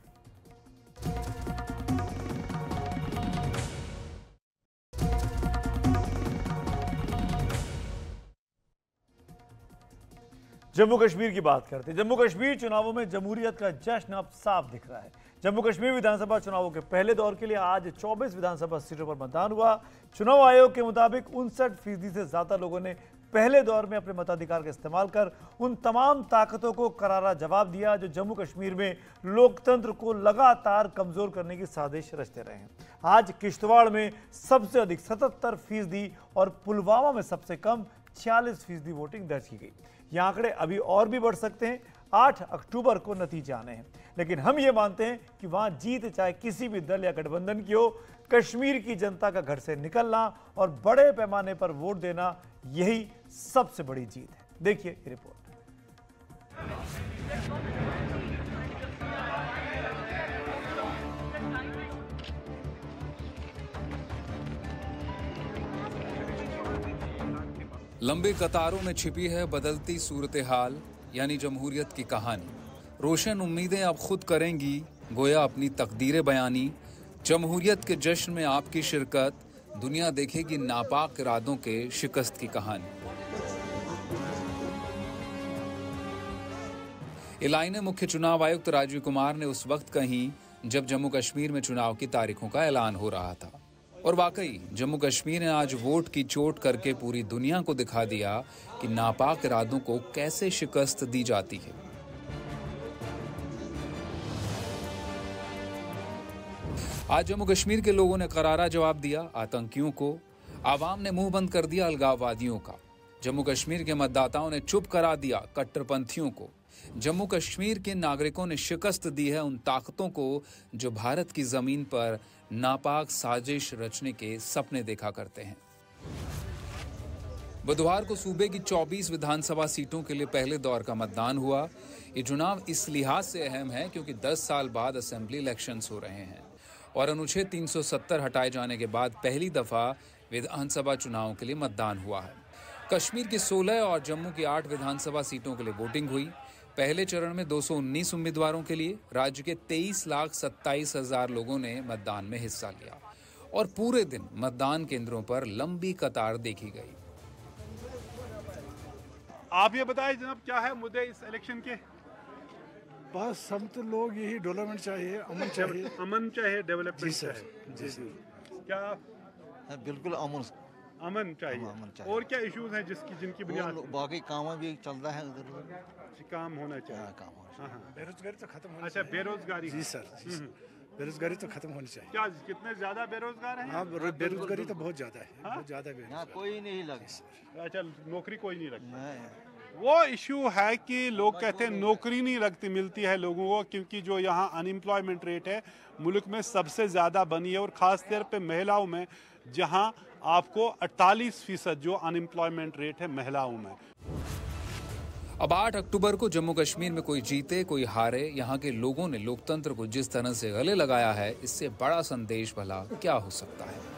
जम्मू कश्मीर की बात करते हैं। जम्मू कश्मीर चुनावों में जमहूरियत का जश्न अब साफ दिख रहा है। जम्मू कश्मीर विधानसभा चुनावों के पहले दौर के लिए आज चौबीस विधानसभा सीटों पर मतदान हुआ। चुनाव आयोग के मुताबिक उनसठ फीसदी से ज्यादा लोगों ने पहले दौर में अपने मताधिकार का इस्तेमाल कर उन तमाम ताकतों को करारा जवाब दिया जो जम्मू कश्मीर में लोकतंत्र को लगातार कमजोर करने की साजिश रचते रहे हैं। आज किश्तवाड़ में सबसे अधिक सतहत्तर फीसदी और पुलवामा में सबसे कम छियालीस फीसदी वोटिंग दर्ज की गई। ये आंकड़े अभी और भी बढ़ सकते हैं। आठ अक्टूबर को नतीजे आने हैं, लेकिन हम ये मानते हैं कि वहां जीत चाहे किसी भी दल या गठबंधन की हो, कश्मीर की जनता का घर से निकलना और बड़े पैमाने पर वोट देना यही सबसे बड़ी जीत है। देखिए ये रिपोर्ट। लंबी कतारों में छिपी है बदलती सूरत हाल, यानी जमहूरियत की कहानी। रोशन उम्मीदें अब खुद करेंगी गोया अपनी तकदीरें बयानी। जमहूरियत के जश्न में आपकी शिरकत, दुनिया देखेगी नापाक इरादों के शिकस्त की कहानी। ये लाइनें मुख्य चुनाव आयुक्त राजीव कुमार ने उस वक्त कहीं जब जम्मू कश्मीर में चुनाव की तारीखों का ऐलान हो रहा था। और वाकई जम्मू कश्मीर ने आज वोट की चोट करके पूरी दुनिया को दिखा दिया कि नापाक इरादों को कैसे शिकस्त दी जाती है। आज जम्मू कश्मीर के लोगों ने करारा जवाब दिया आतंकियों को। आवाम ने मुंह बंद कर दिया अलगाववादियों का। जम्मू कश्मीर के मतदाताओं ने चुप करा दिया कट्टरपंथियों को। जम्मू कश्मीर के नागरिकों ने शिकस्त दी है उन ताकतों को जो भारत की जमीन पर नापाक साजिश रचने के सपने देखा करते हैं। बुधवार को सूबे की चौबीस विधानसभा सीटों के लिए पहले दौर का मतदान हुआ। ये चुनाव इस लिहाज से अहम है क्योंकि दस साल बाद असेंबली इलेक्शंस हो रहे हैं और अनुच्छेद तीन सौ सत्तर हटाए जाने के बाद पहली दफा विधानसभा चुनाव के लिए मतदान हुआ है। कश्मीर की सोलह और जम्मू की आठ विधानसभा सीटों के लिए वोटिंग हुई। पहले चरण में दो सौ उन्नीस उम्मीदवारों के लिए राज्य के तेईस लाख सत्ताईस हजार लोगों ने मतदान में हिस्सा लिया और पूरे दिन मतदान केंद्रों पर लंबी कतार देखी गई। आप ये बताएं जनाब, क्या है मुद्दे इस इलेक्शन के? बस हम तो लोग यही डेवलपमेंट चाहिए, अमन चाहिए, अमन चाहिए, डेवलपमेंट चाहिए। जी सर। क्या बिल्कुल अमन अमन चाहिए, अमन चाहिए। और क्या इश्यूज हैं जिसकी जिनकी बुनियाद बाकी काम भी चल रहा है उधर, काम होना चाहिए। हाँ, काम होना चाहिए। बेरोजगारी तो खत्म होनी अच्छा, बेरोजगारी। जी सर, जी सर। बेरोजगारी तो खत्म होनी चाहिए। क्या कितने ज्यादा बेरोजगार हैं? हाँ, बेरोजगारी तो बहुत ज्यादा है, बहुत ज्यादा बेरोजगार। कोई नहीं लगा। अच्छा, नौकरी कोई नहीं लगती। वो इशू है कि लोग कहते हैं नौकरी नहीं लगती मिलती है लोगों को, क्योंकि जो यहाँ अनएम्प्लॉयमेंट रेट है मुल्क में सबसे ज़्यादा बनी है और ख़ास तौर पे महिलाओं में, जहाँ आपको अड़तालीस फीसद जो अनएम्प्लॉयमेंट रेट है महिलाओं में। अब आठ अक्टूबर को जम्मू कश्मीर में कोई जीते कोई हारे, यहाँ के लोगों ने लोकतंत्र को जिस तरह से गले लगाया है, इससे बड़ा संदेश भला क्या हो सकता है।